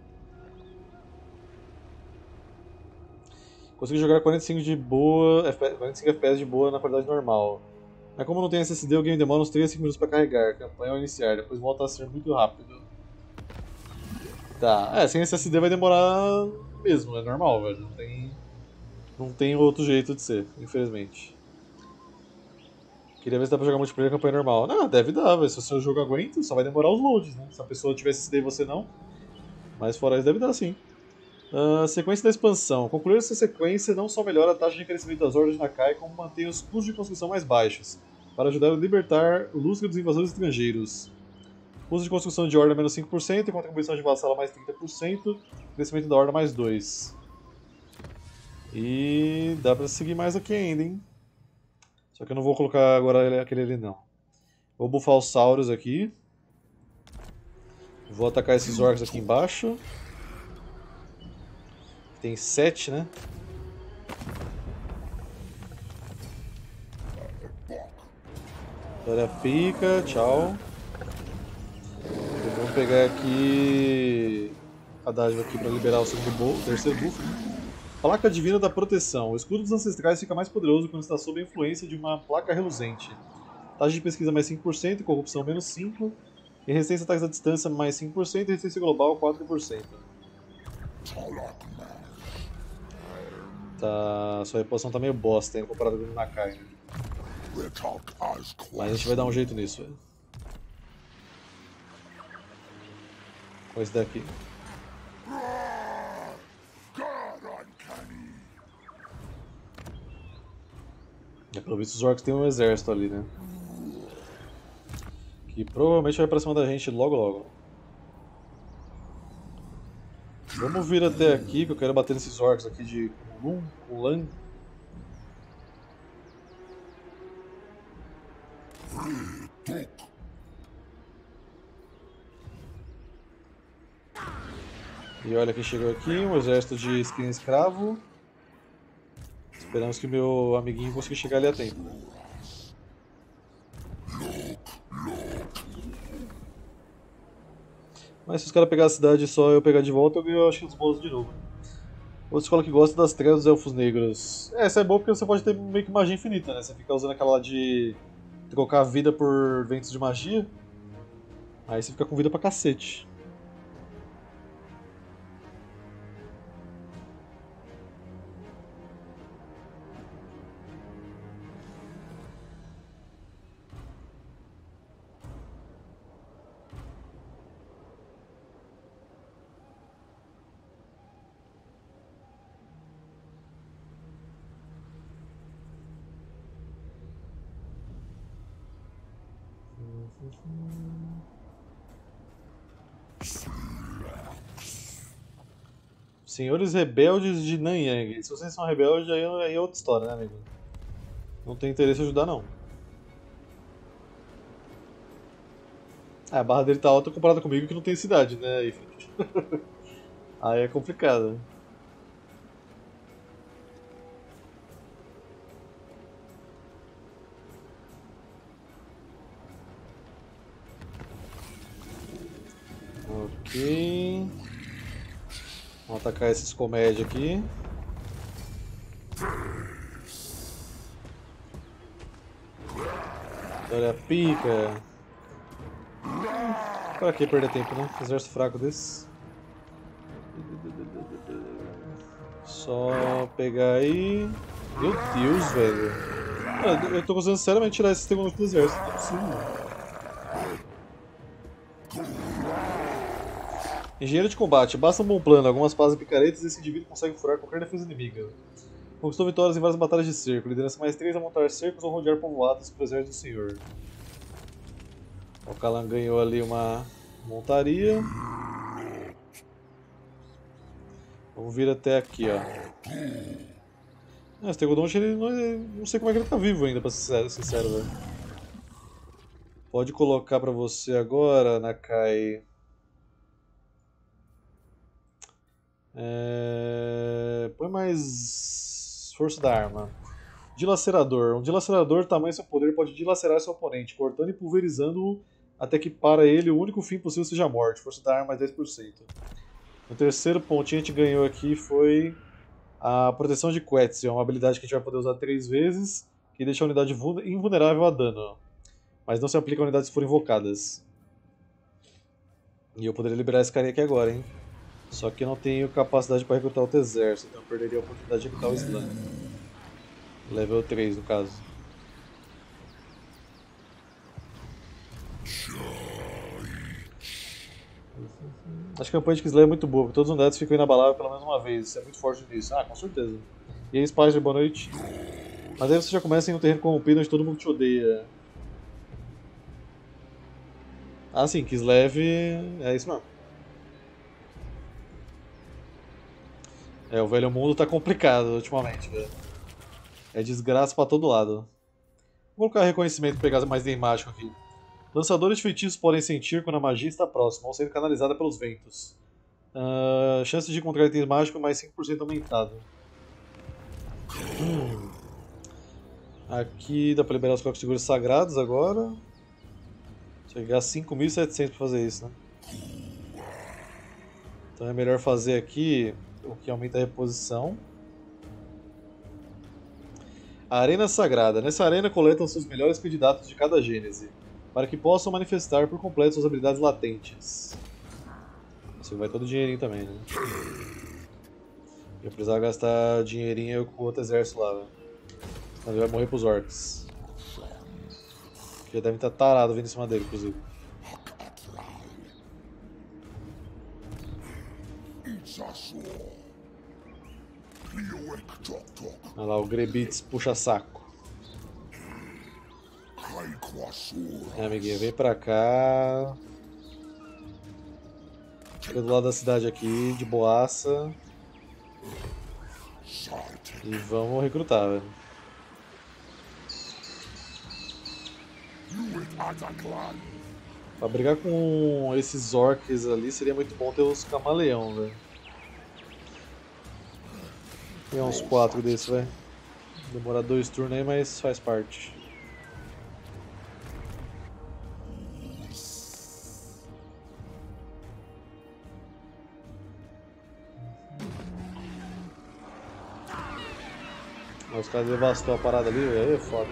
Consegui jogar 45 de boa, 45 FPS de boa na qualidade normal. Mas como não tem SSD, o game demora uns 3 a 5 minutos pra carregar, campanha ao iniciar, depois volta a ser muito rápido. Tá, sem SSD vai demorar mesmo, é normal, velho. Não tem outro jeito de ser, infelizmente. Queria ver se dá pra jogar multiplayer campanha normal. Não, deve dar, velho. Se o seu jogo aguenta, só vai demorar os loads, né? Se a pessoa tiver SSD e você não. Mas fora isso, deve dar sim. Sequência da expansão. Concluir essa sequência não só melhora a taxa de crescimento das hordas de Nakai, como mantém os custos de construção mais baixos, para ajudar a libertar o Lúcifer dos invasores estrangeiros. Custo de construção de horda menos 5%, enquanto a contribuição de vassala mais 30%, crescimento da horda mais 2%. E dá pra seguir mais aqui ainda, hein? Só que eu não vou colocar agora aquele ali não. Vou buffar os Sauros aqui. Vou atacar esses orcs aqui embaixo. Tem 7, né? Vitória pica, tchau. Vamos pegar aqui a dádiva aqui para liberar o terceiro buff. Placa Divina da Proteção. O escudo dos ancestrais fica mais poderoso quando está sob a influência de uma placa reluzente. Taxa de pesquisa mais 5%, corrupção menos 5%, e resistência a ataques à distância mais 5% e resistência global 4%. Tá, sua reposição tá meio bosta, hein, comparado com o Nakai, né? Mas a gente vai dar um jeito nisso, velho. Com esse daqui. Pelo visto os orcs tem um exército ali, né? Que provavelmente vai pra cima da gente logo logo. Vamos vir até aqui, que eu quero bater nesses orcs aqui de Kulan. E olha quem chegou aqui, um exército de skin escravo. Esperamos que meu amiguinho consiga chegar ali a tempo. Mas se os caras pegarem a cidade e só eu pegar de volta, eu ganho acho que os bônus de novo. Outra escola que gosta das trevas dos elfos negros. Essa é boa porque você pode ter meio que magia infinita, né? Você fica usando aquela lá de trocar a vida por ventos de magia. Aí você fica com vida pra cacete. Senhores rebeldes de Nanyang. Se vocês são rebeldes, aí é outra história, né, amigo? Não tem interesse em ajudar, não. A barra dele tá alta comparada comigo que não tem cidade, né, Ifrit? Aí é complicado. Ok. Vamos atacar esses comédia aqui. Olha a pica. Pra que perder tempo, né? Exército fraco desse. Só pegar aí. Meu Deus, velho. Eu tô conseguindo seriamente tirar esse segundo do exército. Não é possível. Engenheiro de combate. Basta um bom plano, algumas pás e picaretas e esse indivíduo consegue furar qualquer defesa inimiga. Conquistou vitórias em várias batalhas de cerco. Liderança mais 3 a montar cercos ou rodear povoados para o exército do senhor. O Kalan ganhou ali uma montaria. Vamos vir até aqui, ó. Esse Tegodonte, ele não sei como é que ele tá vivo ainda, pra ser sincero, velho. Pode colocar pra você agora, Nakai. Põe mais força da arma. Dilacerador. Um dilacerador, tamanho seu poder, pode dilacerar seu oponente, cortando e pulverizando-o até que para ele o único fim possível seja a morte. Força da arma mais 10%. O terceiro pontinho que a gente ganhou aqui foi a proteção de Quetzal. É uma habilidade que a gente vai poder usar 3 vezes, que deixa a unidade invulnerável a dano. Mas não se aplica a unidades que forem invocadas. E eu poderia liberar esse carinha aqui agora, hein? Só que eu não tenho capacidade para recrutar outro exército, então eu perderia a oportunidade de recrutar o Slam. Level 3 no caso. Acho que a campanha de Kislev é muito boa, porque todas as unidades ficam inabaláveis pelo menos uma vez. Isso é muito forte nisso. Ah, com certeza. E aí, Spider, boa noite. Mas aí você já começa em um terreno corrompido onde todo mundo te odeia. Ah, sim, Kislev é isso mesmo. O velho mundo tá complicado ultimamente, velho. É desgraça pra todo lado. Vou colocar reconhecimento e pegar mais mágico aqui. Lançadores de feitiços podem sentir quando a magia está próxima ou sendo canalizada pelos ventos. Chance de encontrar itens mágicos mais 5% aumentado. Aqui dá pra liberar os cocos seguros sagrados agora. Chegar a 5.700 pra fazer isso, né? Então é melhor fazer aqui o que aumenta a reposição. A Arena Sagrada. Nessa arena coletam-se os melhores candidatos de cada gênese, para que possam manifestar por completo suas habilidades latentes. Isso vai todo o dinheirinho também, né? Eu precisava gastar dinheirinho com o outro exército lá, velho. Senão ele vai morrer pros orcs. Que já devem estar tarados vindo em cima dele, inclusive. Olha lá, o Grebitz puxa saco. Amiguinho, vem pra cá. Fica do lado da cidade aqui, de boaça. E vamos recrutar, velho. Pra brigar com esses orcs ali seria muito bom ter os camaleão, velho. Tem uns 4 desses, velho. Demora 2 turnos aí, mas faz parte. Mas os caras devastou a parada ali, velho. Aí é foda.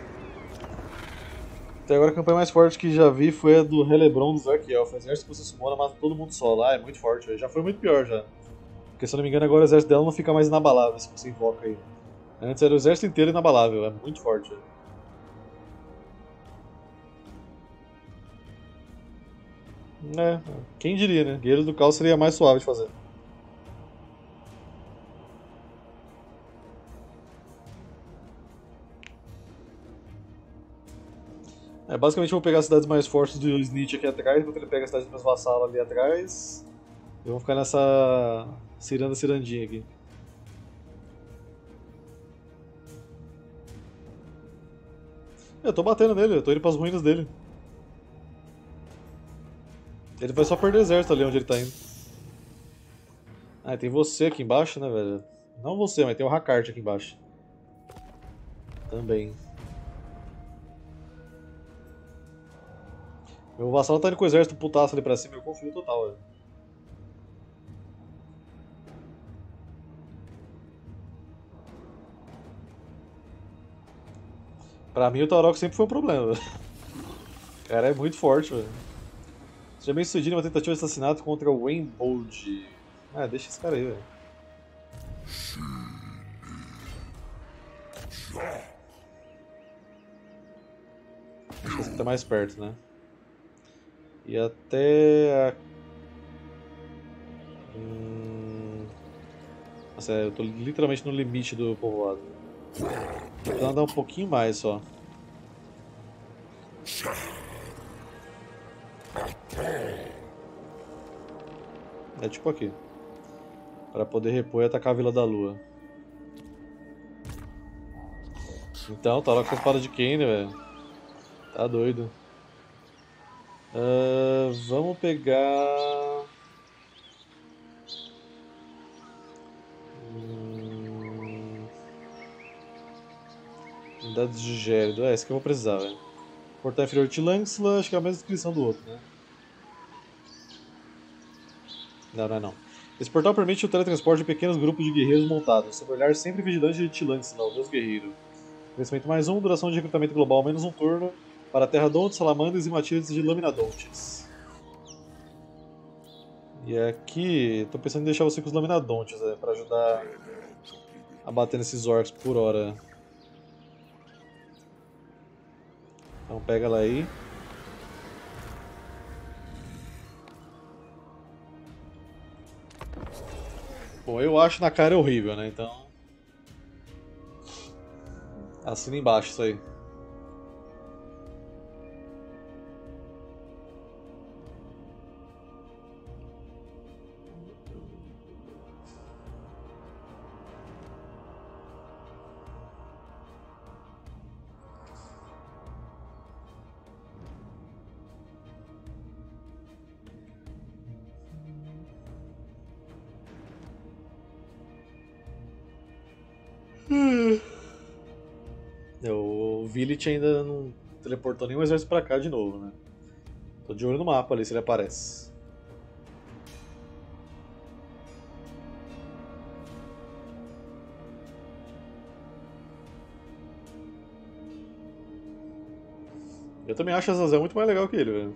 Até agora a campanha mais forte que já vi foi a do Helebron dos Dark Elf. O exército que você sumona mata todo mundo só lá, é muito forte, véio. Já foi muito pior já. Porque se eu não me engano agora o exército dela não fica mais inabalável se você invoca aí. Antes era o exército inteiro inabalável, é muito forte. Véio. Quem diria, né? Guerreiros do Caos seria mais suave de fazer. Basicamente eu vou pegar as cidades mais fortes do Snitch aqui atrás, enquanto ele pega a cidade dos meus vassalos ali atrás. E vamos ficar nessa cirandinha aqui. Eu tô batendo nele, eu tô indo pras ruínas dele. Ele vai só perder o exército ali onde ele tá indo. Ah, e tem você aqui embaixo, né, velho? Não você, mas tem o Hakart aqui embaixo. Também. Meu vassalo tá indo com o exército putaço ali pra cima, eu confio total, velho. Pra mim o Tarok sempre foi um problema, velho. O cara é muito forte, velho. Seja bem sucedido em uma tentativa de assassinato contra o Rainbold. Ah, deixa esse cara aí, velho. Acho que esse aqui tá mais perto, né? E até a... Nossa, eu tô literalmente no limite do povoado. Vou andar um pouquinho mais só. É tipo aqui. Para poder repor e atacar a Vila da Lua. Então, tá lá com a espada de Kane, velho. Tá doido. Vamos pegar... Unidades de Gérido. Esse que eu vou precisar, velho. Portal inferior de Langsla, acho que é a mesma descrição do outro, né? Não, não é não. Esse portal permite o teletransporte de pequenos grupos de guerreiros montados, sob o olhar sempre vigilante de Tilansla, o deus guerreiro. Crescimento mais 1, duração de recrutamento global menos um turno, para Terradontes, Salamandres e Matildes de Laminadontes. E aqui, tô pensando em deixar você com os Laminadontes, para ajudar a bater nesses orcs por hora. Então pega ela aí. Bom, eu acho na cara horrível, né? Então... Assina embaixo isso aí. O Village ainda não teleportou nenhum exército pra cá de novo, né? Tô de olho no mapa ali se ele aparece. Eu também acho a Azazel muito mais legal que ele, velho.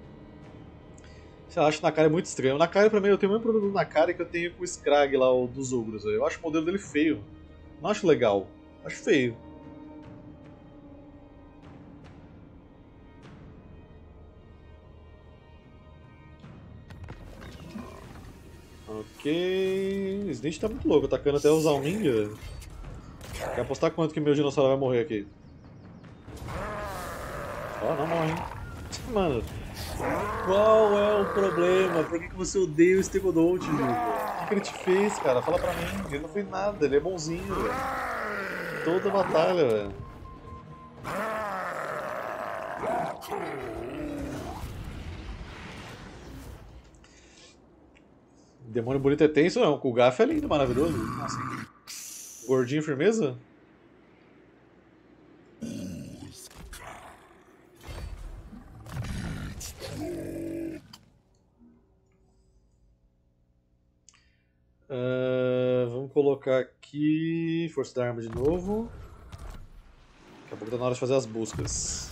Você acha o Nakari muito estranho. O Nakari, pra mim, eu tenho o mesmo problema do Nakari que eu tenho com o Scrag lá, o dos Ogros. Eu acho o modelo dele feio. Não acho legal. Acho feio. Ok. Snitch tá muito louco, atacando até o Zalming, velho. Quer apostar quanto que meu dinossauro vai morrer aqui? Ó, não morre, hein? Mano, qual é o problema? Por que você odeia o Stegodont, Hugo? O que ele te fez, cara? Fala pra mim. Ele não fez nada, ele é bonzinho, velho. Toda batalha, velho. Demônio bonito é tenso, não. O Gaf é lindo, maravilhoso. Nossa. Gordinho, firmeza? Vamos colocar aqui força da arma de novo. Daqui a pouco tá na hora de fazer as buscas.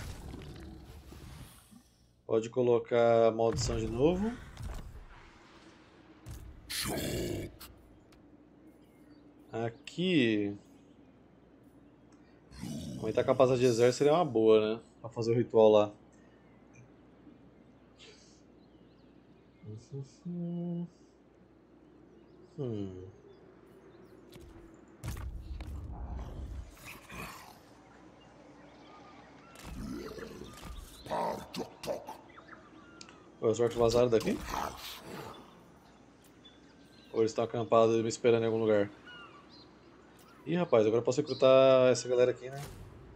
Pode colocar maldição de novo. Aqui. Aumentar a capacidade de exército seria uma boa, né? Pra fazer o ritual lá. Hum. Os orcs vazaram daqui? Ou eles estão acampados me esperando em algum lugar? Ih, rapaz, agora eu posso recrutar essa galera aqui, né?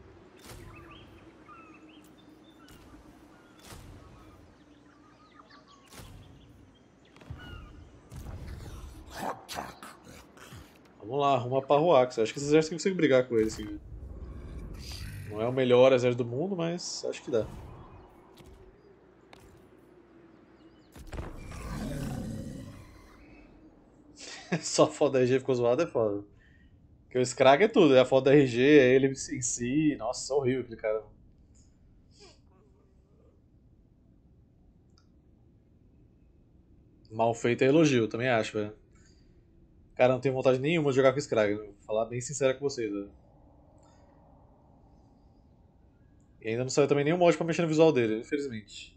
Vamos lá, arruma pra Ruax. Acho que esses exércitos conseguem brigar com eles, sim. Não é o melhor exército do mundo, mas acho que dá. Só a foto da RG ficou zoada é foda. Porque o Scrag é tudo, é a foto da RG, é ele em si. Nossa, horrível aquele cara. Mal feito é elogio, também acho, velho. Cara, não tenho vontade nenhuma de jogar com o Scrag, vou falar bem sincero com vocês, velho. E ainda não saiu também nenhum mod pra mexer no visual dele, infelizmente.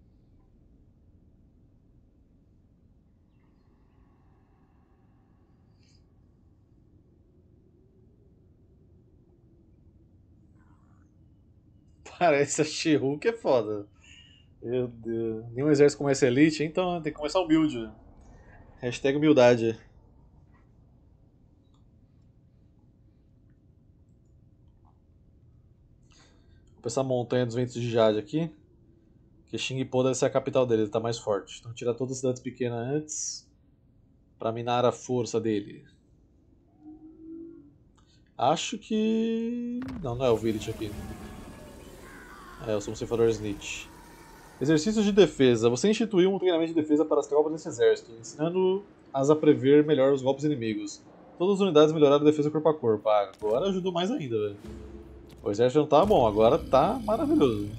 Parece a She-Hulk é foda. Meu Deus. Nenhum exército começa elite, então tem que começar humilde. Hashtag humildade. Vou pensar a montanha dos ventos de Jade aqui. Que Xingpo deve ser a capital dele, ele tá mais forte. Então tirar todas as cidades pequenas antes. Pra minar a força dele. Acho que. Não, não é o Village aqui. É, eu sou um ceifador Snitch. Exercícios de defesa. Você instituiu um treinamento de defesa para as tropas desse exército, ensinando-as a prever melhor os golpes inimigos. Todas as unidades melhoraram a defesa corpo a corpo. Ah, agora ajudou mais ainda, velho. O exército não tá bom, agora tá maravilhoso.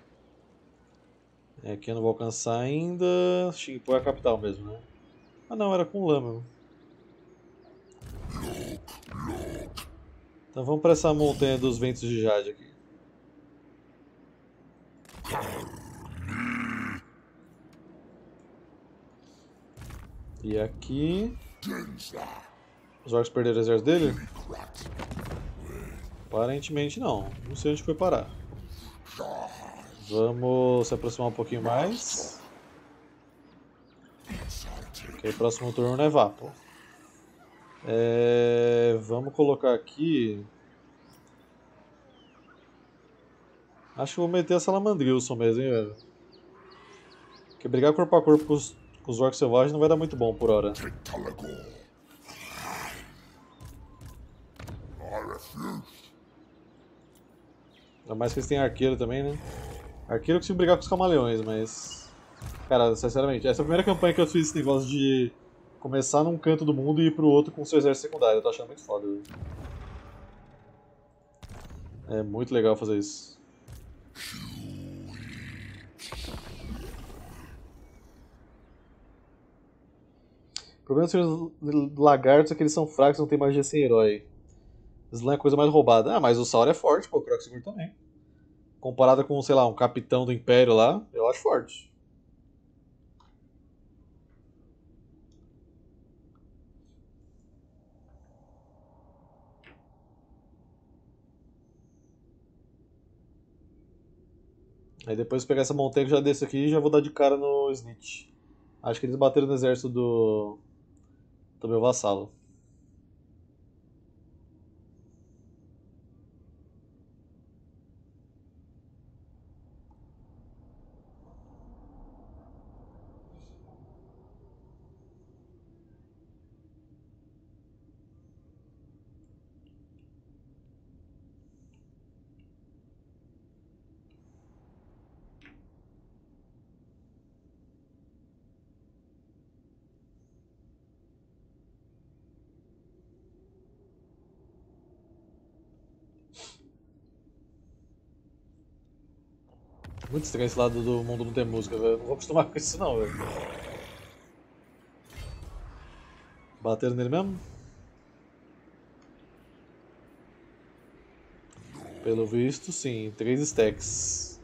É, aqui eu não vou alcançar ainda. Xingpo é a capital mesmo, né? Ah não, era com lã mesmo. Então vamos para essa montanha dos ventos de Jade aqui. E aqui. Os orcs perderam o exército dele? Aparentemente não. Não sei onde foi parar. Vamos se aproximar um pouquinho mais. Ok, próximo turno é Vapo. Vamos colocar aqui. Acho que vou meter a Salamandrilson mesmo, hein, velho. Porque brigar corpo a corpo com os orcs selvagens não vai dar muito bom por hora. Ainda mais que eles têm arqueiro também, né? Arqueiro eu consigo brigar com os camaleões, mas. Cara, sinceramente, essa é a primeira campanha que eu fiz esse negócio de começar num canto do mundo e ir pro outro com o seu exército secundário. Eu tô achando muito foda. Viu? É muito legal fazer isso. O problema dos lagartos é que eles são fracos, não tem magia sem herói. Slam é a coisa mais roubada. Ah, mas o Saur é forte, pô, o Croxigur também. Comparada com, sei lá, um capitão do Império lá, eu acho forte. Aí depois de pegar essa montanha que já desço aqui e já vou dar de cara no Snitch. Acho que eles bateram no exército do meu vassalo. Muito estranho esse lado do mundo não ter música, velho. Não vou acostumar com isso não, velho. Bateram nele mesmo? Pelo visto, sim. 3 stacks.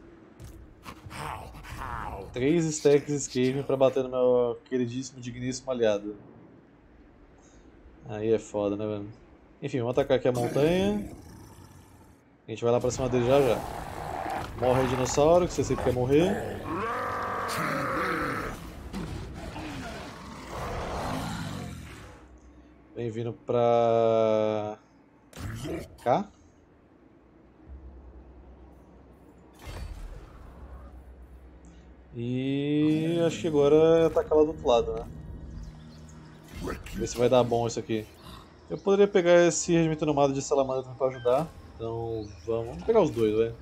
3 stacks escape pra bater no meu queridíssimo, digníssimo aliado. Aí é foda, né, velho? Enfim, vamos atacar aqui a montanha. A gente vai lá pra cima dele já já. Morre aí, dinossauro, que você sempre quer morrer. Vem vindo pra cá. E acho que agora é atacar lá do outro lado, né? Ver se vai dar bom isso aqui. Eu poderia pegar esse regimento nomado de salamandra também pra ajudar. Então vamos pegar os dois, velho.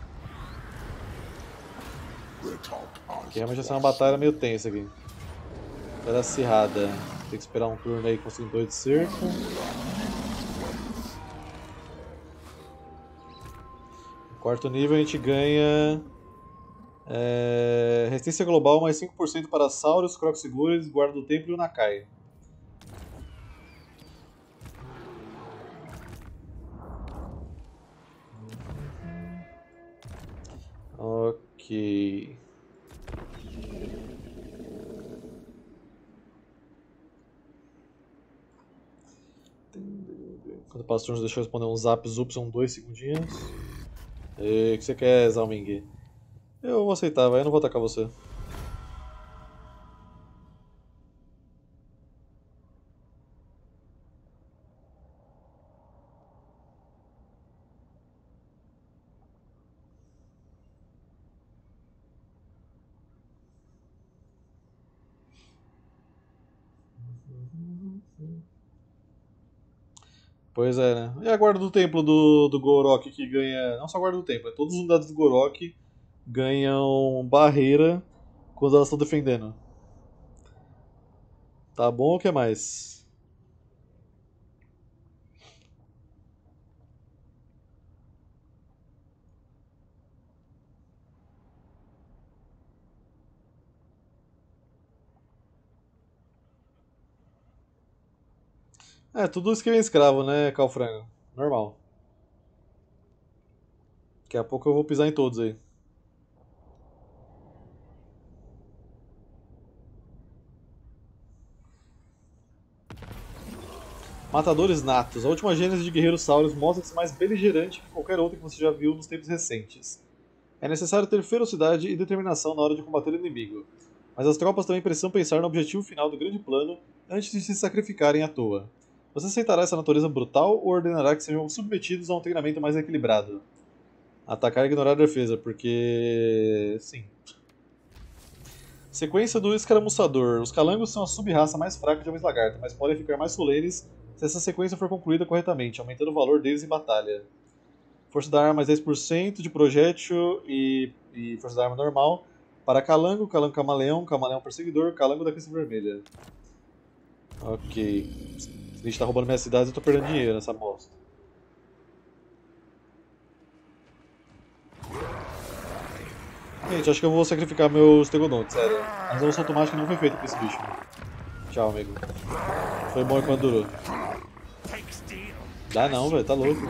Que realmente vai ser uma batalha meio tensa aqui. Vai dar acirrada. Tem que esperar um turno aí conseguir 2 de cerco. No quarto nível a gente ganha resistência global mais 5% para Saurus, Croxigures, Guarda do Templo e o Nakai. Ok. Quando passa o turno, deixa eu responder um zap zup, são 2 segundinhos. E o que você quer, Zalming? Eu vou aceitar, vai, eu não vou atacar você. Pois é, né? E a guarda do templo do Gorok que ganha. Não só a guarda do templo, é todas as unidades do Gorok ganham barreira quando elas estão defendendo. Tá bom ou o que mais? É, tudo esquema escravo, né, Calfrango? Normal. Daqui a pouco eu vou pisar em todos aí. Matadores natos. A última gênese de Guerreiros Saurus mostra-se mais beligerante que qualquer outra que você já viu nos tempos recentes. É necessário ter ferocidade e determinação na hora de combater o inimigo, mas as tropas também precisam pensar no objetivo final do grande plano antes de se sacrificarem à toa. Você aceitará essa natureza brutal ou ordenará que sejam submetidos a um treinamento mais equilibrado? Atacar e ignorar a defesa, porque. Sim. Sequência do Escaramuçador. Os calangos são a sub-raça mais fraca de homens lagarto, mas podem ficar mais solenes se essa sequência for concluída corretamente, aumentando o valor deles em batalha. Força da arma mais 10% de projétil e força da arma normal. Para calango, calango camaleão, camaleão perseguidor, calango da crista vermelha. Ok. Se a gente tá roubando minhas cidades, eu tô perdendo dinheiro nessa bosta. Gente, acho que eu vou sacrificar meus tegodontes, sério. A resolução automática não foi feita pra esse bicho. Tchau, amigo. Foi bom enquanto durou. Dá não, velho, tá louco.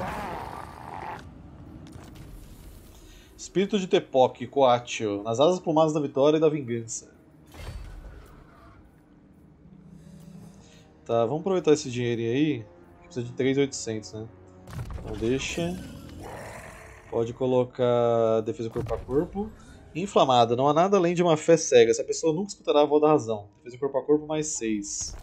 Espírito de Tepoc, Coatio, nas asas plumadas da vitória e da vingança. Tá, vamos aproveitar esse dinheirinho aí. Precisa de 3.800, né? Então deixa. Pode colocar defesa corpo a corpo. Inflamada, não há nada além de uma fé cega. Essa pessoa nunca escutará a voz da razão. Defesa corpo a corpo mais 6.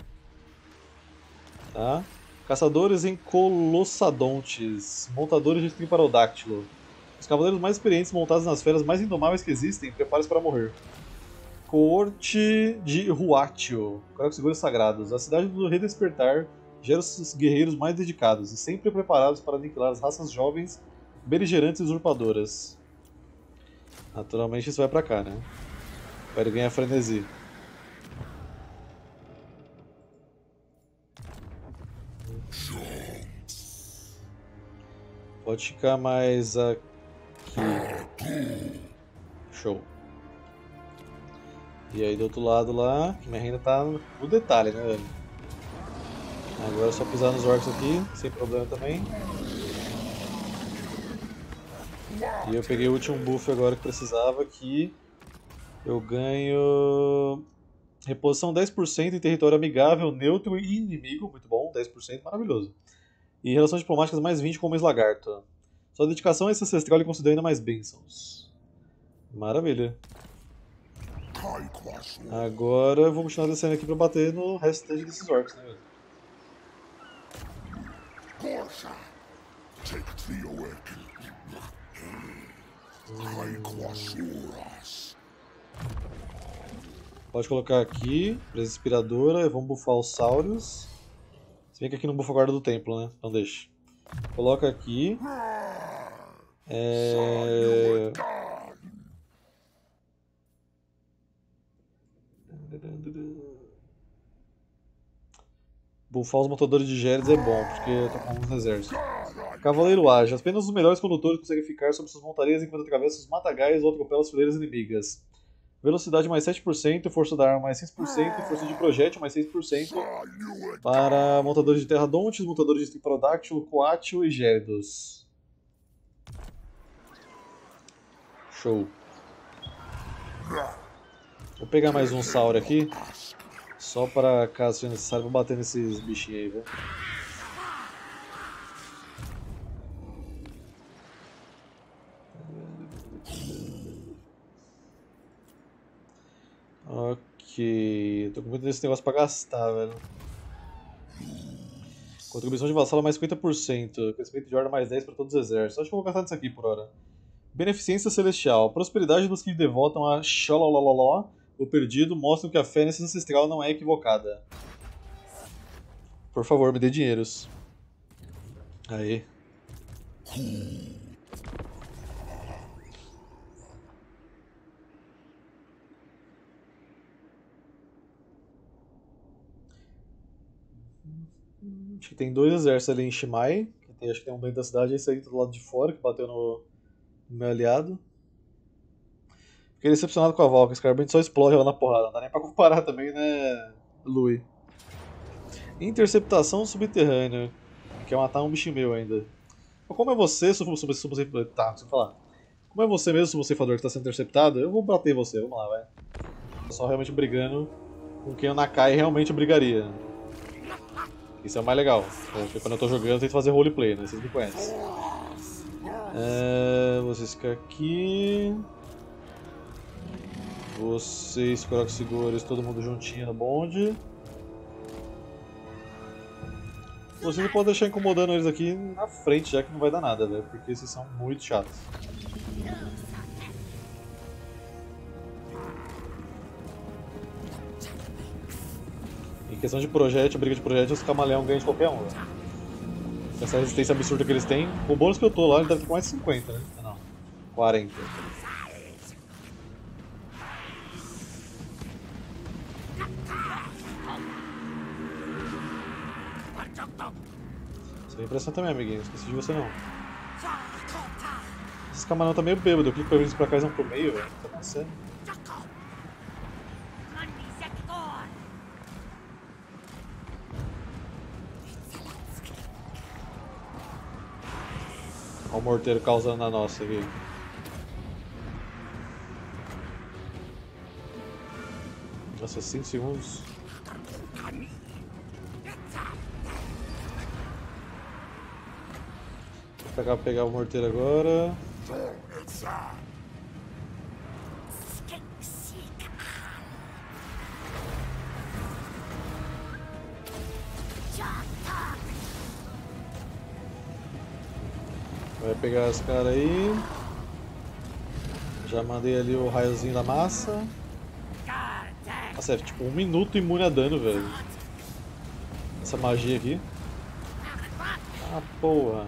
Tá? Caçadores em Colossadontes. Montadores de Triparodáctilo. Os cavaleiros mais experientes montados nas feras mais indomáveis que existem. Prepare-se para morrer. Coorte de Ruatio. Croxigores sagrados. A cidade do Redespertar gera os guerreiros mais dedicados e sempre preparados para aniquilar as raças jovens, beligerantes e usurpadoras. Naturalmente isso vai pra cá, né? Para ele ganhar frenesi. Pode ficar mais aqui. Show. E aí do outro lado lá, que minha renda tá no detalhe, né, velho? Agora é só pisar nos orcs aqui, sem problema também. E eu peguei o último buff agora que precisava, que eu ganho reposição 10% em território amigável, neutro e inimigo, muito bom, 10%, maravilhoso. E relações diplomáticas mais 20 com homens lagarto. Sua dedicação a esse ancestral lhe concedeu ainda mais bênçãos. Maravilha. Agora eu vou continuar descendo aqui pra bater no restante desses orcs, né, velho? Pode colocar aqui, presa inspiradora, vamos buffar os Saurios. Se bem que aqui não bufa a guarda do templo, né? Então deixa. Coloca aqui. Buffar os montadores de Gélides é bom, porque eu tô com alguns exércitos. Cavaleiro ágil. Apenas os melhores condutores conseguem ficar sobre suas montarias enquanto atravessam os matagais ou atropelam as fileiras inimigas. Velocidade mais 7%, força da arma mais 6%, força de projétil mais 6% para montadores de Terradontes, montadores de Pterodáctilo, Coátio e Gélidos. Show. Vou pegar mais um Saurio aqui, só para caso seja necessário, vou bater nesses bichinhos aí, velho. Ok, tô com muito desse negócio pra gastar, velho. Contribuição de vassalo mais 50%, crescimento de ordem mais 10 para todos os exércitos. Acho que eu vou gastar nisso aqui por hora. Beneficência celestial. Prosperidade dos que devotam a Xolololó, o perdido, mostram que a fé nesse ancestral não é equivocada. Por favor, me dê dinheiros. Aí. Acho que tem dois exércitos ali em Shimai, acho que tem um dentro da cidade, esse aí do lado de fora, que bateu no meu aliado. Fiquei decepcionado com a Valkyrie, esse cara bem só explode ela na porrada, não dá nem pra comparar também, né, Lui? Interceptação subterrânea, quer matar um bichinho meu ainda. Como é você, tá, deixa eu falar. Como é você mesmo, subceifador, que tá sendo interceptado, eu vou bater você, vamos lá, vai. Tô só realmente brigando com quem o Nakai realmente brigaria. Isso é o mais legal, porque quando eu tô jogando eu tento fazer roleplay, né? Vocês me conhecem. Vocês ficam aqui. Vocês, Croxigores, todo mundo juntinho no bonde. Vocês não podem deixar incomodando eles aqui na frente, já que não vai dar nada, velho, porque esses são muito chatos. Em questão de projétil, briga de projétil, os camaleão ganham de qualquer um, velho. Essa resistência absurda que eles têm, o bônus que eu tô lá, ele deve ter mais 50, né? Não, 40. Você é impressão também, amiguinho, não esqueci de você não. Esses camaleão tá meio bêbado, eu clico pra eles pra cá e vão pro meio, velho. O que tá acontecendo? Olha o morteiro causando na nossa aqui. Nossa, 5 segundos. Vou pegar o morteiro agora. Vai pegar os caras aí. Já mandei ali o raiozinho da massa. Nossa, é tipo 1 minuto imune a dano, velho. Essa magia aqui. Ah, porra.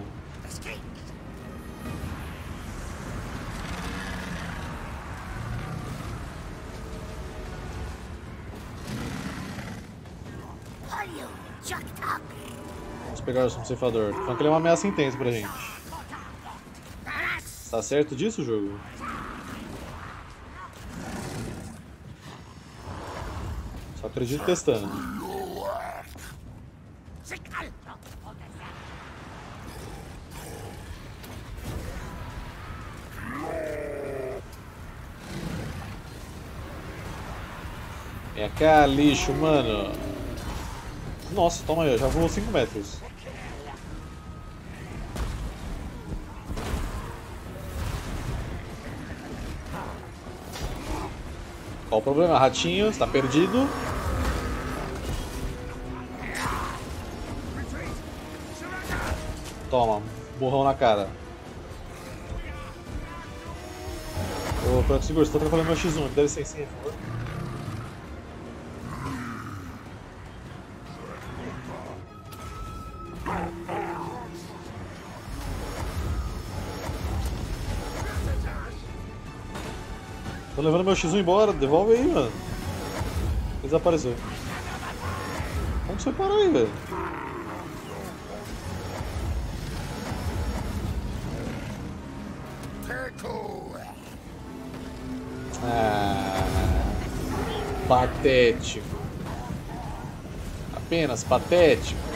Vamos pegar o ceifador. Falando que ele é uma ameaça intensa pra gente. Tá certo disso, jogo? acredito testando. Vem cá, lixo, mano. Nossa, toma aí, já voou 5 metros. Qual o problema, ratinho? Está perdido? Toma, burrão na cara. Ô, Proto Seguro, você tá atrapalhando meu X1, deve ser sim, por favor. Tô levando meu X1 embora, devolve aí, mano. Desapareceu. Como você parou aí, velho? Patético. Apenas patético.